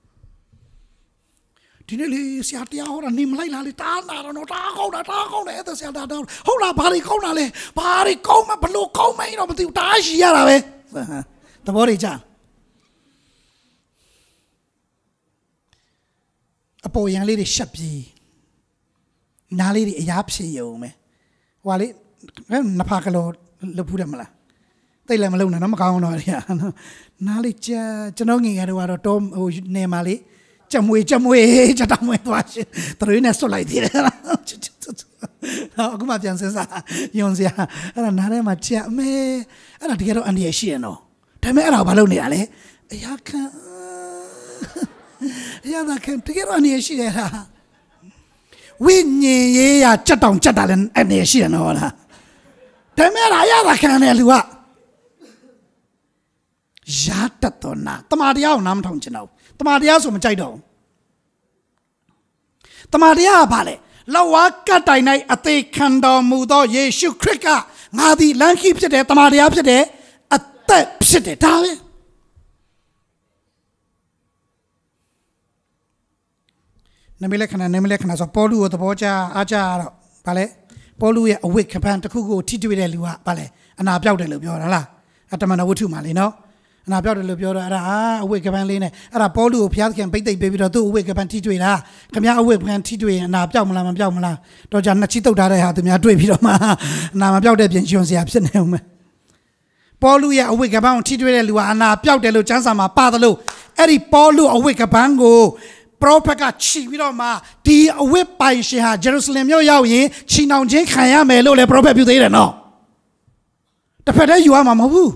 ဒီနေ့လေဆရာတရားဟောတာနေမလိုက်လားလေတားနာတော့တားကောင်းတယ်အဲ့ဒါဆရာတားဟုတ်လားဘာတွေကောင်းတာလဲဘာတွေကောင်းမဘလို့ကောင်းမင်းတော့မသိဘူးတားရှိရတာပဲသဘောတွေကြားအပေါ်ရန်လေးတွေရှက်ပြေးနားလေးတွေအရားဖြစ်ရုံပဲဟွာလေနဖာကလောလှဖူးတယ်မလားတိတ်လည်းမလုံနဲ့နော်မကောင်းတော့ရနားလေးကျွန်တော်ငယ်ငယ်တော့တော့ဟိုနေမှာလေကြမွေကြတောင်းမွေသွားရှင်တရွေးနဲ့ဆွတ်လိုက်သေးတယ်အခုမှပြန်စဉ်းစားယုံစရာအဲ့ဒါနားထဲမှာကြအမေအဲ့ဒါတကယ်တော့အန်ဒီရရှိရနော်ဒါပေမဲ့အဲ့ဒါဘာလုပ်နေရလဲအရာခံရတာခံတကယ်တော့အနေရှိတယ်ဟာဝိညာဉ်ရေးရကြက်တောင်ကြက်တာလည်းအနေရှိတယ်နော်လားဒါပေမဲ့ရတာခံတယ်လူကရတတ်တော့နာတမန်တရားကိုနားမထောင်ချင်တော့တမန်တရားဆိုမကြိုက်တော့တမန်တရားကဘာလဲလောဝါကတိုင်၌အသေးခံတော်မူသောယေရှုခရစ်ကငါသည်လမ်းခီးဖြစ်တယ်တမန်တရားဖြစ်တယ်အသက်ဖြစ်တယ်ဒါပဲနမလက္ခဏာဆိုပေါလုကိုသဘောကျအားကြတော့ဗာလဲပေါလုရဲ့အဝိကပန်းတစ်ခုကိုထိတွေ့တဲ့လူကဗာလဲအနာပြောက်တယ်လို့ပြောတာလားအတမန်ဝတ္ထုမှာလေနော်အနာပြောက်တယ်လို့ပြောတော့အဲ့ဒါအဝိကပန်းလေးနဲ့အဲ့ဒါပေါလုကိုဘုရားသခင်ပိတ်သိပ်ပေးပြီးတော့သူ့အဝိကပန်းထိတွေ့တာခင်ဗျားအဝိကပန်းထိတွေ့ရင်အနာပြောက်မလားမပြောက်မလားတော့ကြာနှစ်ချီတုတ်ထားတဲ့ဟာသူများတွေ့ပြီးတော့မှအနာမပြောက်တဲ့ပြင်ရှင်စရာဖြစ်နေအောင်မယ်ပေါလုရဲ့အဝိကပန်းကိုထိတွေ့တဲ့လူကအနာပြောက်တယ်လို့ကျမ်းစာမှာပါတယ်လို့အဲ့ဒီပေါလုအဝိကပန်းကိုပရောဖက်ကချီပြီးတော့မှဒီအဝိပိုင်ရှင်ဟာဂျေရုဆလင်မြို့ရောက်ရင်ချီနှောင်ခြင်းခံရမယ်လို့လည်းပရောဖက်ပြုသေးတယ်နော်တစ်ဖက်တည်းယူရမှာမဟုတ်ဘူး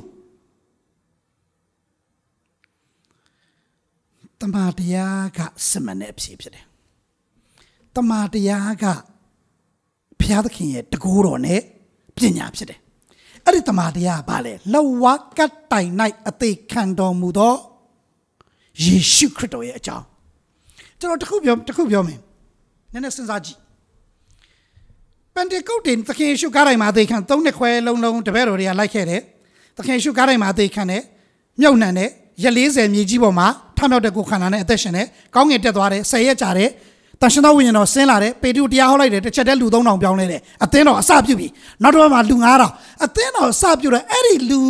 တမန်တရားကစမနဲ့အဖြစ်ဖြစ်တယ်တမန်တရားကဘုရားသခင်ရဲ့တကူတော်နဲ့ပညာဖြစ်တယ်အဲ့ဒီတမန်တရားကဘာလဲလဝကတိုင်၌အသေးခံတော်မူသောယေရှုခရစ်တော်ရဲ့အကြောင်းကျွန်တော်တခုပြောမယ်နည်းနည်းစဉ်းစားကြည့်ပန်တေကုတ်တင်သခင်ယေရှုကားတိုင်းမှာအသေးခံ3နှစ်ခွဲလုံးတပည့်တော်တွေကလိုက်ခဲ့တယ်သခင်ယေရှုကားတိုင်းမှာအသေးခံတယ်မြုပ်နှံတယ်ရက်40မြေကြီးပေါ်မှာထမြောက်တဲ့ကိုယ်ခန္ဓာနဲ့အသက်ရှင်တယ်ကောင်းငင်တက်သွားတယ်10ရက်ကြာတယ်တန်ရှင်တော်ဝိညာဉ်တော်ဆင်းလာတယ်ပေတရုတရားဟောလိုက်တယ်တစ်ချက်တည်းလူ3000ပြောင်းလဲတယ်အသင်းတော်အစပြုပြီနောက်တစ်ပတ်မှာလူ9000အသင်းတော်အစပြုတော့အဲ့ဒီလူ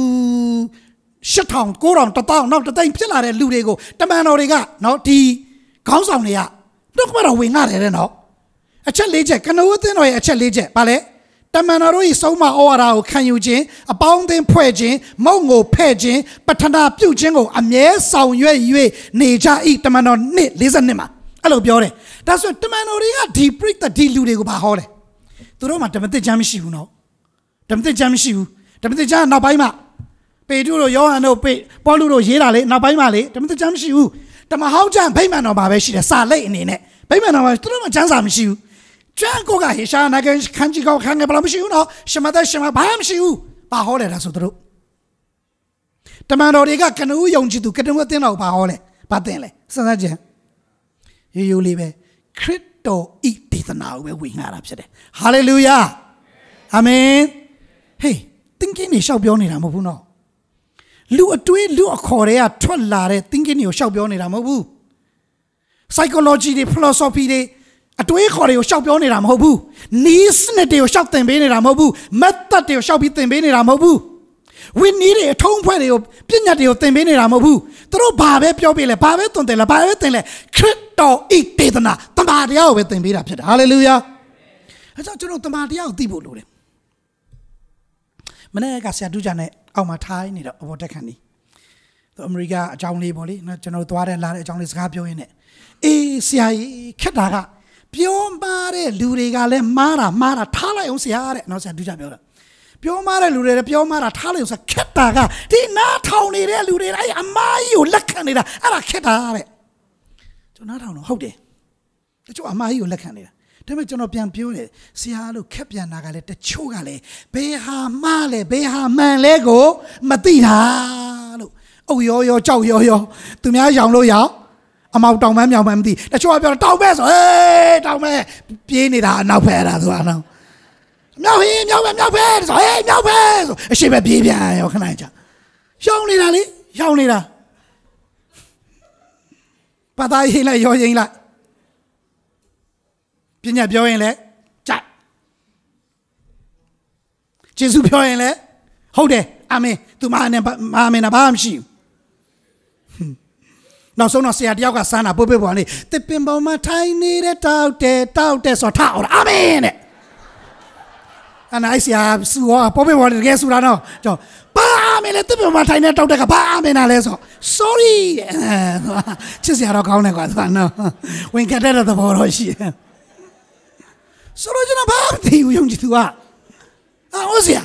8000 9000 1000နောက်တစ်သိန်းဖြစ်လာတဲ့လူတွေကိုတမန်တော်တွေကနော်ဒီခေါင်းဆောင်တွေကတော့ကတော့ဝင်ငှတယ်တဲ့နော်အချက်၄ချက်ကနဦးအသင်းတော်ရဲ့အချက်၄ချက်ဗာလဲတမန်တော်တို့၏ဆုံးမဩဝါဒကိုခံယူခြင်းအပေါင်းအသင်းဖွဲ့ခြင်းမုံကိုဖဲ့ခြင်းပထနာပြုခြင်းကိုအမြဲဆောင်ရွက်၍နေကြ၏တမန်တော်42မှာအဲ့လိုပြောတယ်ဒါဆိုတမန်တော်တွေကဒီပရိသတ်ဒီလူတွေကိုဘာဟောလဲသူတို့မှဓမ္မသစ်ကျမ်းမရှိဘူးနော်ဓမ္မသစ်ကျမ်းမရှိဘူးဓမ္မသစ်ကျမ်းနောက်ပိုင်းမှာပေတရုတို့ယောဟန်တို့ပေါလုတို့ရေးတာလေနောက်ပိုင်းမှာလေဓမ္မသစ်ကျမ်းမရှိဘူးဓမ္မဟောင်းကျမ်းဗိမာန်တော်မှာပဲရှိတယ်စာလိပ်အနေနဲ့ဗိမာန်တော်မှာသူတို့မှကျမ်းစာမရှိဘူးကျမ်းကိုကဟေရှာနာကန်ခန်းကြီးကောခန်းငယ်ဘယ်လိုမရှိဘူးနော်ရှမသက်ရှမဘာမှမရှိဘူးဘာဟောလဲဒါဆိုသူတို့တမန်တော်တွေကကနဦးယုံကြည်သူကနဦးအသင်းတော်ဘာဟောလဲဘာသင်လဲစဉ်းစားကြည့်ရိုးလေးပဲခရစ်တော်ဤဒေသနာကိုပဲဝင်ငါတာဖြစ်တယ်ဟာလေလုယာအာမင်ဟေးthinking နေရှောက်ပြောနေတာမဟုတ်ဘူးနော်လူအတွေးလူအခေါ်တွေကထွက်လာတဲ့ thinking ကိုရှောက်ပြောနေတာမဟုတ်ဘူး psychology တွေ philosophy တွေအတွေးခေါ်တွေကိုရှောက်ပြောနေတာမဟုတ်ဘူးနီးစနစ်တွေကိုရှောက်သင်ပေးနေတာမဟုတ်ဘူး method တွေကိုရှောက်ပြီးသင်ပေးနေတာမဟုတ်ဘူးဝိနည်းတွေအထုံးဖွဲ့တွေကိုပညာတွေကိုသင်ပေးနေတာမဟုတ်ဘူးသူတို့ဘာပဲပြောပေးလဲဘာပဲသွန်သင်လဲဘာပဲသင်လဲခရစ်တော်ဤဒေသနာတမန်တရားကိုပဲသင်ပေးတာဖြစ်တယ်ဟာလေလုယာအဲကြောင့်ကျွန်တော်တမန်တရားကိုသိဖို့လိုတယ်မနေ့ကဆရာတူးကြနဲ့အောက်မှာထိုင်းနေတော့အပေါ်တက်ခန့်နေသူအမေရိကအကြောင်းလေးပေါ့လေနော်ကျွန်တော်သွားတဲ့လာတဲ့အကြောင်းလေးစကားပြောရင်းနဲ့အေးဆရာကြီးခက်တာကပြောမှားတဲ့လူတွေကလည်းမှားတာထားလိုက်အောင်ဆရာတဲ့နော်ဆရာတူးကြပြောတာပြောမှားတဲ့လူတွေလည်းပြောမှားတာထားလိုက်အောင်ဆရာခက်တာကဒီနားထောင်နေတဲ့လူတွေအဲ့အမားကြီးကိုလက်ခံနေတာအဲ့ဒါခက်တာတဲ့ကျွန်တော်နားထောင်တော့ဟုတ်တယ်တချို့အမှားကြီးကိုလက်ခံနေတာဒါပေမဲ့ကျွန်တော်ပြန်ပြောတယ်ဆရာလို့ခက်ပြန်တာကလည်းတချို့ကလည်းဘယ်ဟာမှားလဲဘယ်ဟာမှန်လဲကိုမသိတာလို့အုပ်ရောကြောက်ရောသူများရောင်လို့ရောင်အမောက်တောင်ပန်းမြောင်ပန်းမသိတချို့ကပြောတောင်ပဲဆိုဟေးတောင်ပဲပြေးနေတာအနောက်ဖက်အဲ့ဒါဆိုတာနော်မြောက်ပဲဆိုဟေးမြောက်ပဲဆိုအရှိပဲပြေးပြန်ရောခဏကြာရှောင်းနေတာလေရှောင်းနေတာဘာသာရေးလိုက်ရောရင်လိုက်ပညာပြောရင်လည်းကြိုက်ယေရှုပြောရင်လည်းဟုတ်တယ်အာမင်သူမနဲ့အာမင်နာဘာမှမရှိဘူးနောက်ဆုံးတော့ဆရာတယောက်ကစမ်းတာပို့ပေးပေါ်နေတစ်ပင်ပေါ်မှာထိုင်နေတဲ့တောက်တယ်ဆိုထားအောင်အာမင်တဲ့အဲ့ဒါဆရာစူဟောပို့ပေးပေါ်နေတကယ်စူတာနော်ကျွန်တော်ဘာအာမင်လဲတစ်ပင်ပေါ်မှာထိုင်နေတောက်တယ်ကဘာအာမင်နာလဲဆို sorry ချစ်စရာတော့ကောင်းတယ်ကွာသူကနော်ဝင်ကတဲ့တဲ့ဘောတော့ရှိတယ်ဆိုတော့ကျွန်တော်ဘာမှမသိဘူးယုံကြည်သူကဟုတ်စရာ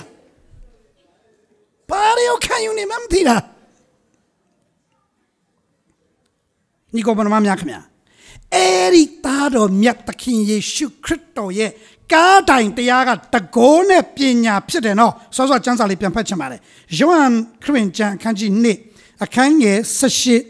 ဘာလို့ခံယူနေမှမသိတာညီကောင်မများခင်ဗျာအဲ့ဒီသားတော်မြတ်သခင်ယေရှုခရစ်တော်ရဲ့ကားတိုင်တရားကတကောနဲ့ပညာဖြစ်တယ်နော်စောစောကျမ်းစာလေးပြန်ဖတ်ချင်ပါတယ်ယောဟန်ခရစ်ဝင်ကျမ်းအခန်းကြီး1အခန်းငယ်18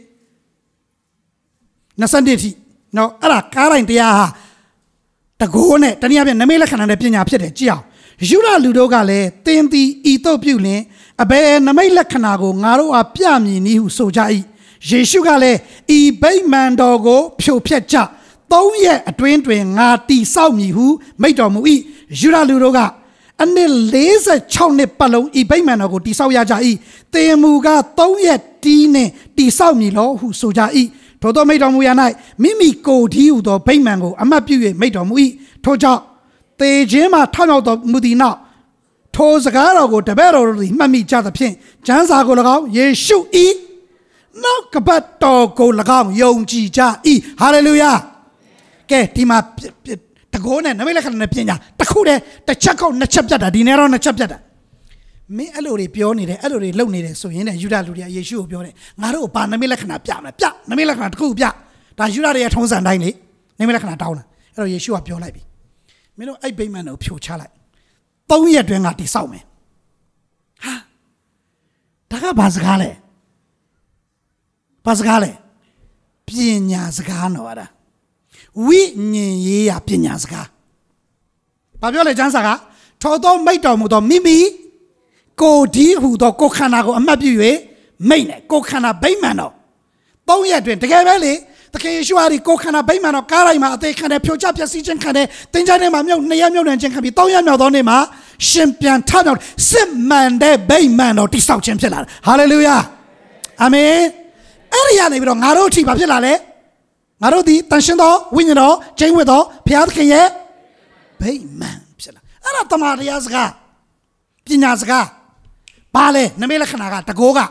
22ထိနော်အဲ့ဒါကားတိုင်တရားဟာတကောနဲ့တနည်းအားဖြင့်နမိတ်လက္ခဏာနဲ့ပညာဖြစ်တယ်ကြည့်အောင်ယူဒလူတို့ကလည်းသင်သည်ဤသို့ပြုလင်အဘယ်နမိတ်လက္ခဏာကိုငါတို့အားပြမည်နည်းဟုဆိုကြ၏ယေရှုကလည်းဤဗိမာန်တော်ကိုဖြိုဖျက်ကြ3ရက်အတွင်းတွင်ငါတည်ဆောက်မည်ဟုမိန့်တော်မူ၏ယူဒလူတို့ကအနှစ်46နှစ်ပတ်လုံးဤဗိမာန်တော်ကိုတည်ဆောက်ရကြ၏သင်မူက3ရက်တီးနှင့်တည်ဆောက်မည်လောဟုဆိုကြ၏ထို့သောမိန့်တော်မူရာ၌မိမိကိုယ်တည်းဟူသောဗိမာန်ကိုအမှတ်ပြု၍မိန့်တော်မူ၏ထို့ကြောင့်သေခြင်းမှထမြောက်တော်မူသည့်နောက်ထိုစကားတော်ကိုတပည့်တော်တို့သည်မှတ်မိကြသဖြင့်ကျမ်းစာကို၎င်းယေရှု၏နောက်ကပတ်တော်ကို၎င်းယုံကြည်ကြ၏ဟာလေလုယာကဲဒီမှာတကောနဲ့နမိတ်လက္ခဏာနဲ့ပညာတစ်ခုတည်းတစ်ချက်ကောက်နှစ်ချက်ပြတ်တာဒီနေ့တော့နှစ်ချက်ပြတ်တာမင်းအဲ့လိုတွေပြောနေတယ်အဲ့လိုတွေလုပ်နေတယ်ဆိုရင်တဲ့ယူဒလူတွေကယေရှုကိုပြောတယ်ငါတို့ဘာနမိတ်လက္ခဏာပြမလဲပြနမိတ်လက္ခဏာတစ်ခုပြဒါယူဒတွေရဲ့ထုံးစံတိုင်းလေနမိတ်လက္ခဏာတောင်းတာအဲ့တော့ယေရှုကပြောလိုက်ပြီမင်းတို့အဲ့ဗိမာန်ကိုဖြိုချလိုက်3ရက်တွင်ငါတိဆောက်မယ်ဟာဒါကဘာစကားလဲဘာစကားလဲပညာစကားနော်အဲ့ဒါဝိညာဉ်ရေးရပညာစကားဘာပြောလဲကျမ်းစာကထောသောမိတ်တော်မူသောမိမိကိုဒီဟူသောကိုခန္ဓာကိုအမှတ်ပြု၍မိတ်နဲ့ကိုခန္ဓာဗိမာန်တော်3ရက်တွင်တကယ်ပဲလေသခင်ယေရှုဟာဒီကိုခန္ဓာဗိမာန်တော်ကားတိုင်းမှာအသေးခံတယ်ဖြိုချပျက်စီးခြင်းခံတယ်တင်ကြတဲ့မှာမြုပ်2ရက်မြုပ်နှံခြင်းခံပြီး3ရက်မြောက်သောနေ့မှာရှင်ပြန်ထမြောက်စစ်မှန်တဲ့ဗိမာန်တော်တိဆောက်ခြင်းဖြစ်လာတယ်ဟာလေလုယာအာမင်အဲ့ဒီကနေပြီးတော့ငါတို့အထိဘာဖြစ်လာလဲငါတို့ဒီတန်ရှင်းသောဝိညာဉ်တော်ကျင်းဝတ်သောဘုရားသခင်ရဲ့ဗိမာန်ဖြစ်လာအဲ့ဒါတမန်တရားစကားပညာစကားဘာလဲနမိတ်လက္ခဏာကတကောက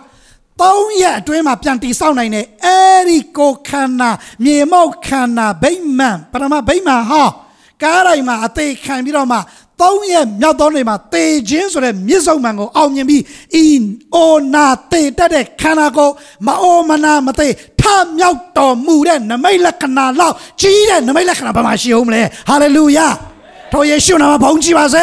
3ရက်အတွင်းမှာပြန်တည်ဆောက်နိုင်တဲ့အဲ့ဒီကိုခန္ဓာမြေမောက်ခန္ဓာဗိမာန်ပရမဗိမာန်ဟောကားတိုင်းမှာအသေးခံပြီးတော့မှ3ရက်မြောက်သောနေ့မှာတေခြင်းဆိုတဲ့မြစ်စုံမှန်ကိုအောင်မြင်ပြီးဤအိုနာတေတတ်တဲ့ခန္ဓာကိုမအိုမနာမသေးထမြောက်တော်မူတဲ့နမိတ်လက္ခဏာလောက်ကြီးတဲ့နမိတ်လက္ခဏာဘာမှရှိအောင်မလဲဟာလေလုယာထိုယေရှုနာမဘုန်းကြီးပါစေ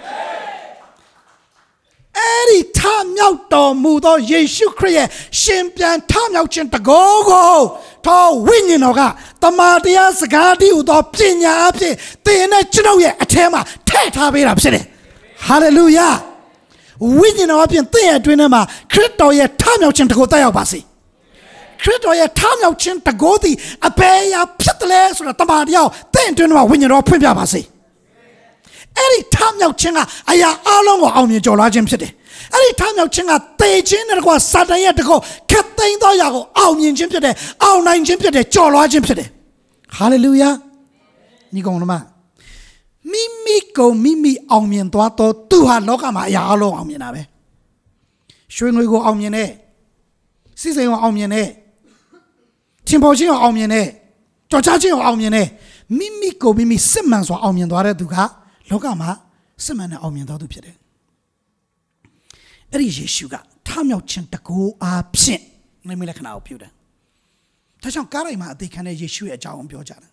အဲ့ဒီထမြောက်တော်မူသောယေရှုခရစ်ရဲ့ရှင်ပြန်ထမြောက်ခြင်းတကောကိုသောဝိညာဉ်တော်ကတမန်တရားစကားတည်းဟူသောပညာအဖြစ်သင်နဲ့ကျွန်ုပ်ရဲ့အထဲမှာထည့်ထားပေးတာဖြစ်တယ်ဟာလေလုယာဝိညာဉ်တော်အပြင်သင်ရဲ့အတွင်းထဲမှာခရစ်တော်ရဲ့ထမြောက်ခြင်းတကောတက်ရောက်ပါစေခရစ်တော်ရဲ့ထမြောက်ခြင်းတကောသည်အဘယ်အရာဖြစ်တယ်လဲဆိုတာတမန်တရားသင်အတွင်းမှာဝိညာဉ်တော်ဖွင့်ပြပါစေအဲ့ဒီထမြောက်ခြင်းကအရာအလုံးကိုအောင်မြင်ကျော်လွှားခြင်းဖြစ်တယ်အဲ့ဒီထမြောက်ခြင်းကသေခြင်းနဲ့တကွာစာတန်ရဲ့တကောခက်သိမ်းသောအရာကိုအောင်မြင်ခြင်းဖြစ်တယ်အောင်နိုင်ခြင်းဖြစ်တယ်ကျော်လွှားခြင်းဖြစ်တယ်ဟာလေလုယာညီကောင်တို့မိမိကိုမိမိအောင်မြင်သွားတော့သူဟာလောကမှာအရာအလုံးအောင်မြင်တာပဲရွှေငွေကိုအောင်မြင်တဲ့စီစိန်ကိုအောင်မြင်တဲ့ထင်ပေါ်ခြင်းကိုအောင်မြင်တဲ့ကြော်ချခြင်းကိုအောင်မြင်တဲ့မိမိကိုမိမိစစ်မှန်စွာအောင်မြင်သွားတဲ့သူကလောကမှာစစ်မှန်တဲ့အောင်မြင်တော်သူဖြစ်တယ်အဲ့ဒီယေရှုကထမြောက်ခြင်းတကူအားဖြင့်နိမိတ်လက္ခဏာကိုပြုတယ်ဒါကြောင့်ကားတိုင်းမှာအသေးခံတဲ့ယေရှုရဲ့အကြောင်းကိုပြောကြတယ်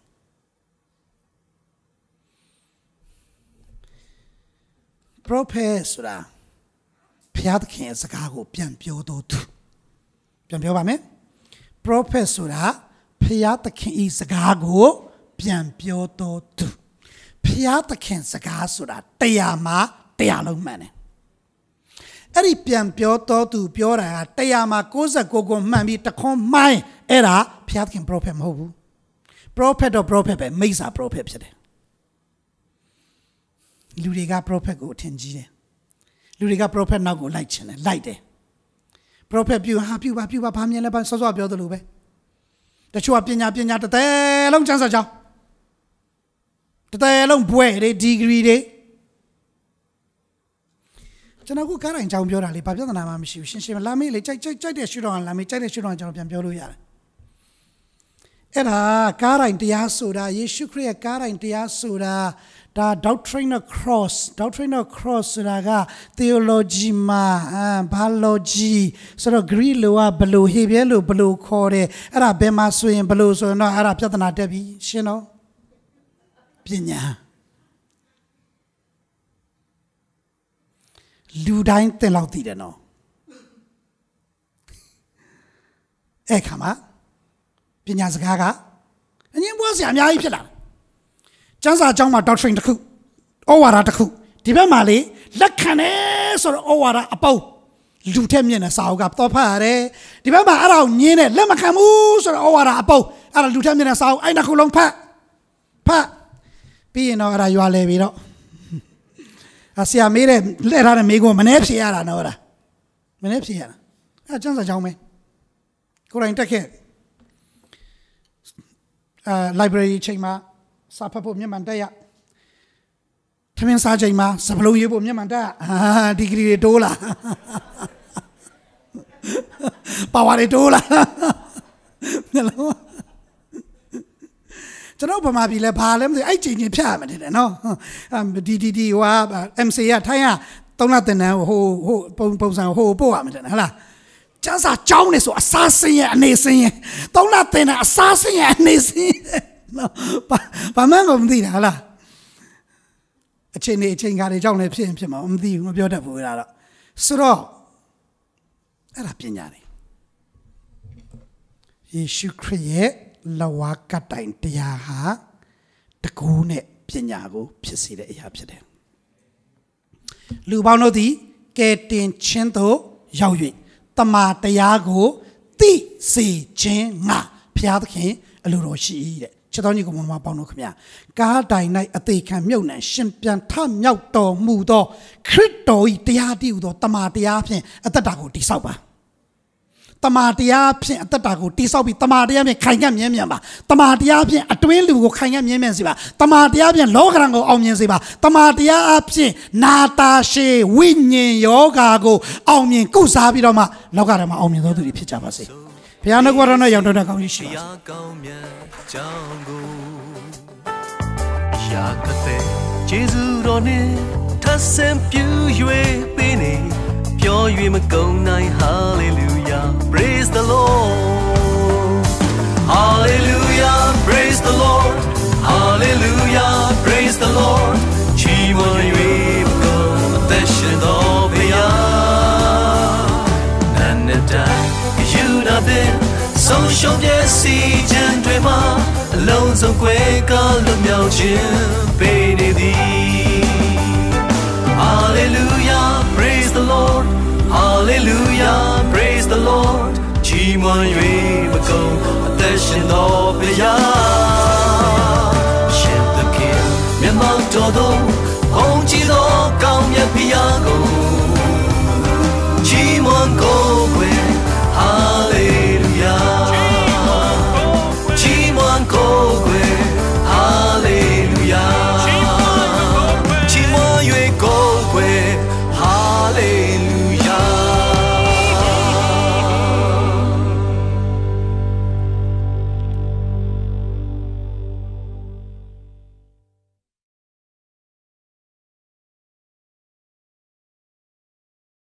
prophet ဆိုတာဘုရားသခင်ရဲ့စကားကိုပြန်ပြောတော်သူပြန်ပြောပါမယ် prophet ဆိုတာဘုရားသခင်၏စကားကိုပြန်ပြောတော်သူဘုရားသခင်စကားဆိုတာတရားမှာတရားလုံးမှန်တယ်အဲ့ဒီပြန်ပြောတော်သူပြောတာကတရားမှာ69ကိုမှန်ပြီးတခွန်းမိုင်းအဲ့ဒါဘုရားသခင် prophet မဟုတ်ဘူး prophet တော့ prophet ပဲမိစ္ဆာ prophet ဖြစ်တယ်လူတွေက prophet ကိုအထင်ကြီးတယ်လူတွေက prophet နောက်ကိုလိုက်ချင်တယ်လိုက်တယ် prophet ပြုပါဘာမြင်လဲဘာစောစောပြောသလိုပဲတချို့ကပညာတသေးလုံးကျမ်းစာကြောင်းတသေးလုံးဘွဲတွေ degree တွေကျွန်တော်ကကားတိုင်းကြောင်းပြောတာလေဘာပြဿနာမှမရှိဘူးရှင်းလာမေးလေကြိုက်တဲ့ရှုထောင့်ကလာမေးကြိုက်တဲ့ရှုထောင့်ကျွန်တော်ပြန်ပြောလို့ရတယ်အဲ့ဒါကားတိုင်းတရားဆိုတာယေရှုခရစ်ရဲ့ကားတိုင်းတရားဆိုတာဒါ doctrine of cross ဆိုတာက theology မှာ biology ဆိုတော့ Greek လိုကဘလို့ Hebrew လိုဘလို့ခေါ်တယ်အဲ့ဒါဘယ်မှာဆိုရင်ဘလို့ဆိုရင်တော့အဲ့ဒါပြဿနာတက်ပြီရှင်းတော့ပညာလူတိုင်းသင်လောက်သိတယ်နော်အဲ့ခါမှာပညာစကားကအငြင်းပွားစရာအများကြီးဖြစ်လာတယ်ကျမ်းစာအကြောင်းမှာ doctrine တစ်ခုဩဝါဒတစ်ခုဒီဘက်မှာလေလက်ခံတယ်ဆိုတော့ဩဝါဒအပေါင်းလူထက်မြင့်တဲ့စာအုပ်ကတော့ဖတ်ရတယ်ဒီဘက်မှာအဲ့ဒါကိုညင်းတယ်လက်မခံဘူးဆိုတော့ဩဝါဒအပေါင်းအဲ့ဒါလူထက်မြင့်တဲ့စာအုပ်အဲ့နှစ်ခုလုံးဖတ်ပြီးရင်တော့အဲ့ဒါရွာလဲပြီးတော့ဆရာမေးတဲ့လှည့်ထားတဲ့မေးခွန်းမနှဲဖြေရတာနော်အဲ့ဒါမနှဲဖြေရတာအဲ့ကျမ်းစာအကြောင်းပဲကိုယ်တိုင်တက်ခဲ့library ချိန်မှာစာဖတ်ဖို့မျက်မှန်တက်ရထမင်းစားချိန်မှာစပလုံးရေးဖို့မျက်မှန်တက်ဒီဂရီတွေတိုးလာပါဝါတွေတိုးလာကျွန်တော်ဗမာပြည်လဲဘာလဲမသိအဲ့ချိန်ချင်းဖြတ်ရမှာတဲ့နော်ဒီဟို MC ကထိုင်းက3လတင်တန်းဟိုပုံစံဟိုပို့ရမှာတဲ့ဟုတ်လားကျန်းစာကြောင်းနေဆိုအစားစင်းရဲ့အနေစင်းရဲ့3လတင်တန်းအစားစင်းရဲ့အနေစင်းနော်ဘာမှမသိတာဟုတ်လားအချိန်ကားတွေကြောင့်လည်းဖြစ်မှာမသိဘူးမပြောတတ်ဘူးအဲ့ဒါတော့ဆိုတော့အဲ့ဒါပညာတွေယေရှုခရစ်ရဲ့လဝါကတိုင်တရားဟာတကူနဲ့ပညာကိုဖြစ်စေတဲ့အရာဖြစ်တယ်လူပေါင်းတို့သည်ကဲတင်ချင်းသို့ရောက်၍တမာတရားကိုသိစေခြင်းငါဘုရားသခင်အလိုတော်ရှိတဲ့ချစ်တော်ညီကိုမမပေါင်းတို့ခင်ဗျာကားတိုင်၌အသေးခံမြုပ်နှံရှင်ပြန်ထမြောက်တော်မူသောခရစ်တော်၏တရားတည်ဟူသောတမာတရားဖြင့်အသက်တာကိုတည်ဆောက်ပါတမာတရားဖြင့်အသက်တာကိုတည်ဆောက်ပြီးတမာတရားဖြင့်ခိုင်ခံ့မြဲမြံပါတမာတရားဖြင့်အတွင်းလူကိုခိုင်ခံ့မြဲမြံစေပါတမာတရားဖြင့်လောကရန်ကိုအောင်မြင်စေပါတမာတရားအဖြင့်နာတာရှေဝိညာဉ်ယောဂါကိုအောင်မြင်ကုစားပြီးတော့မှလောကရန်မှာအောင်မြင်သောသူတွေဖြစ်ကြပါစေဘုရားနှုတ်ကတော်နဲ့ရောက်တော်ကောင်းရှိပါစေကောင်းမြတ်ကြောင်းကိုရာကတဲ့ယေရှုတော်နဲ့ထဆင်ပြူ၍ပေးနေပြော၍မကုန်နိုင် hallelujah praise the lord hallelujah praise the lord hallelujah praise the lord ချီးမွမ်း၍မကုန်အသက်ရှင်တော်ဘုရားနာနဲ့တိုင်းယူနာတဲ့ဆုံးရှုံးပြည့်စည်ခြင်းတွေမှာအလုံးစုံကွယ်ကလွတ်မြောက်ခြင်းပေးနေသည် hallelujah praise the lord hallelujah praise the lord ချီးမွမ်း၍မကုန်အသက်ရှင်တော်ဘုရားရှင်သခင်မျက်မှောက်တော်သို့ဘုန်းကြီးသောကောင်းမြတ်ဘုရားကို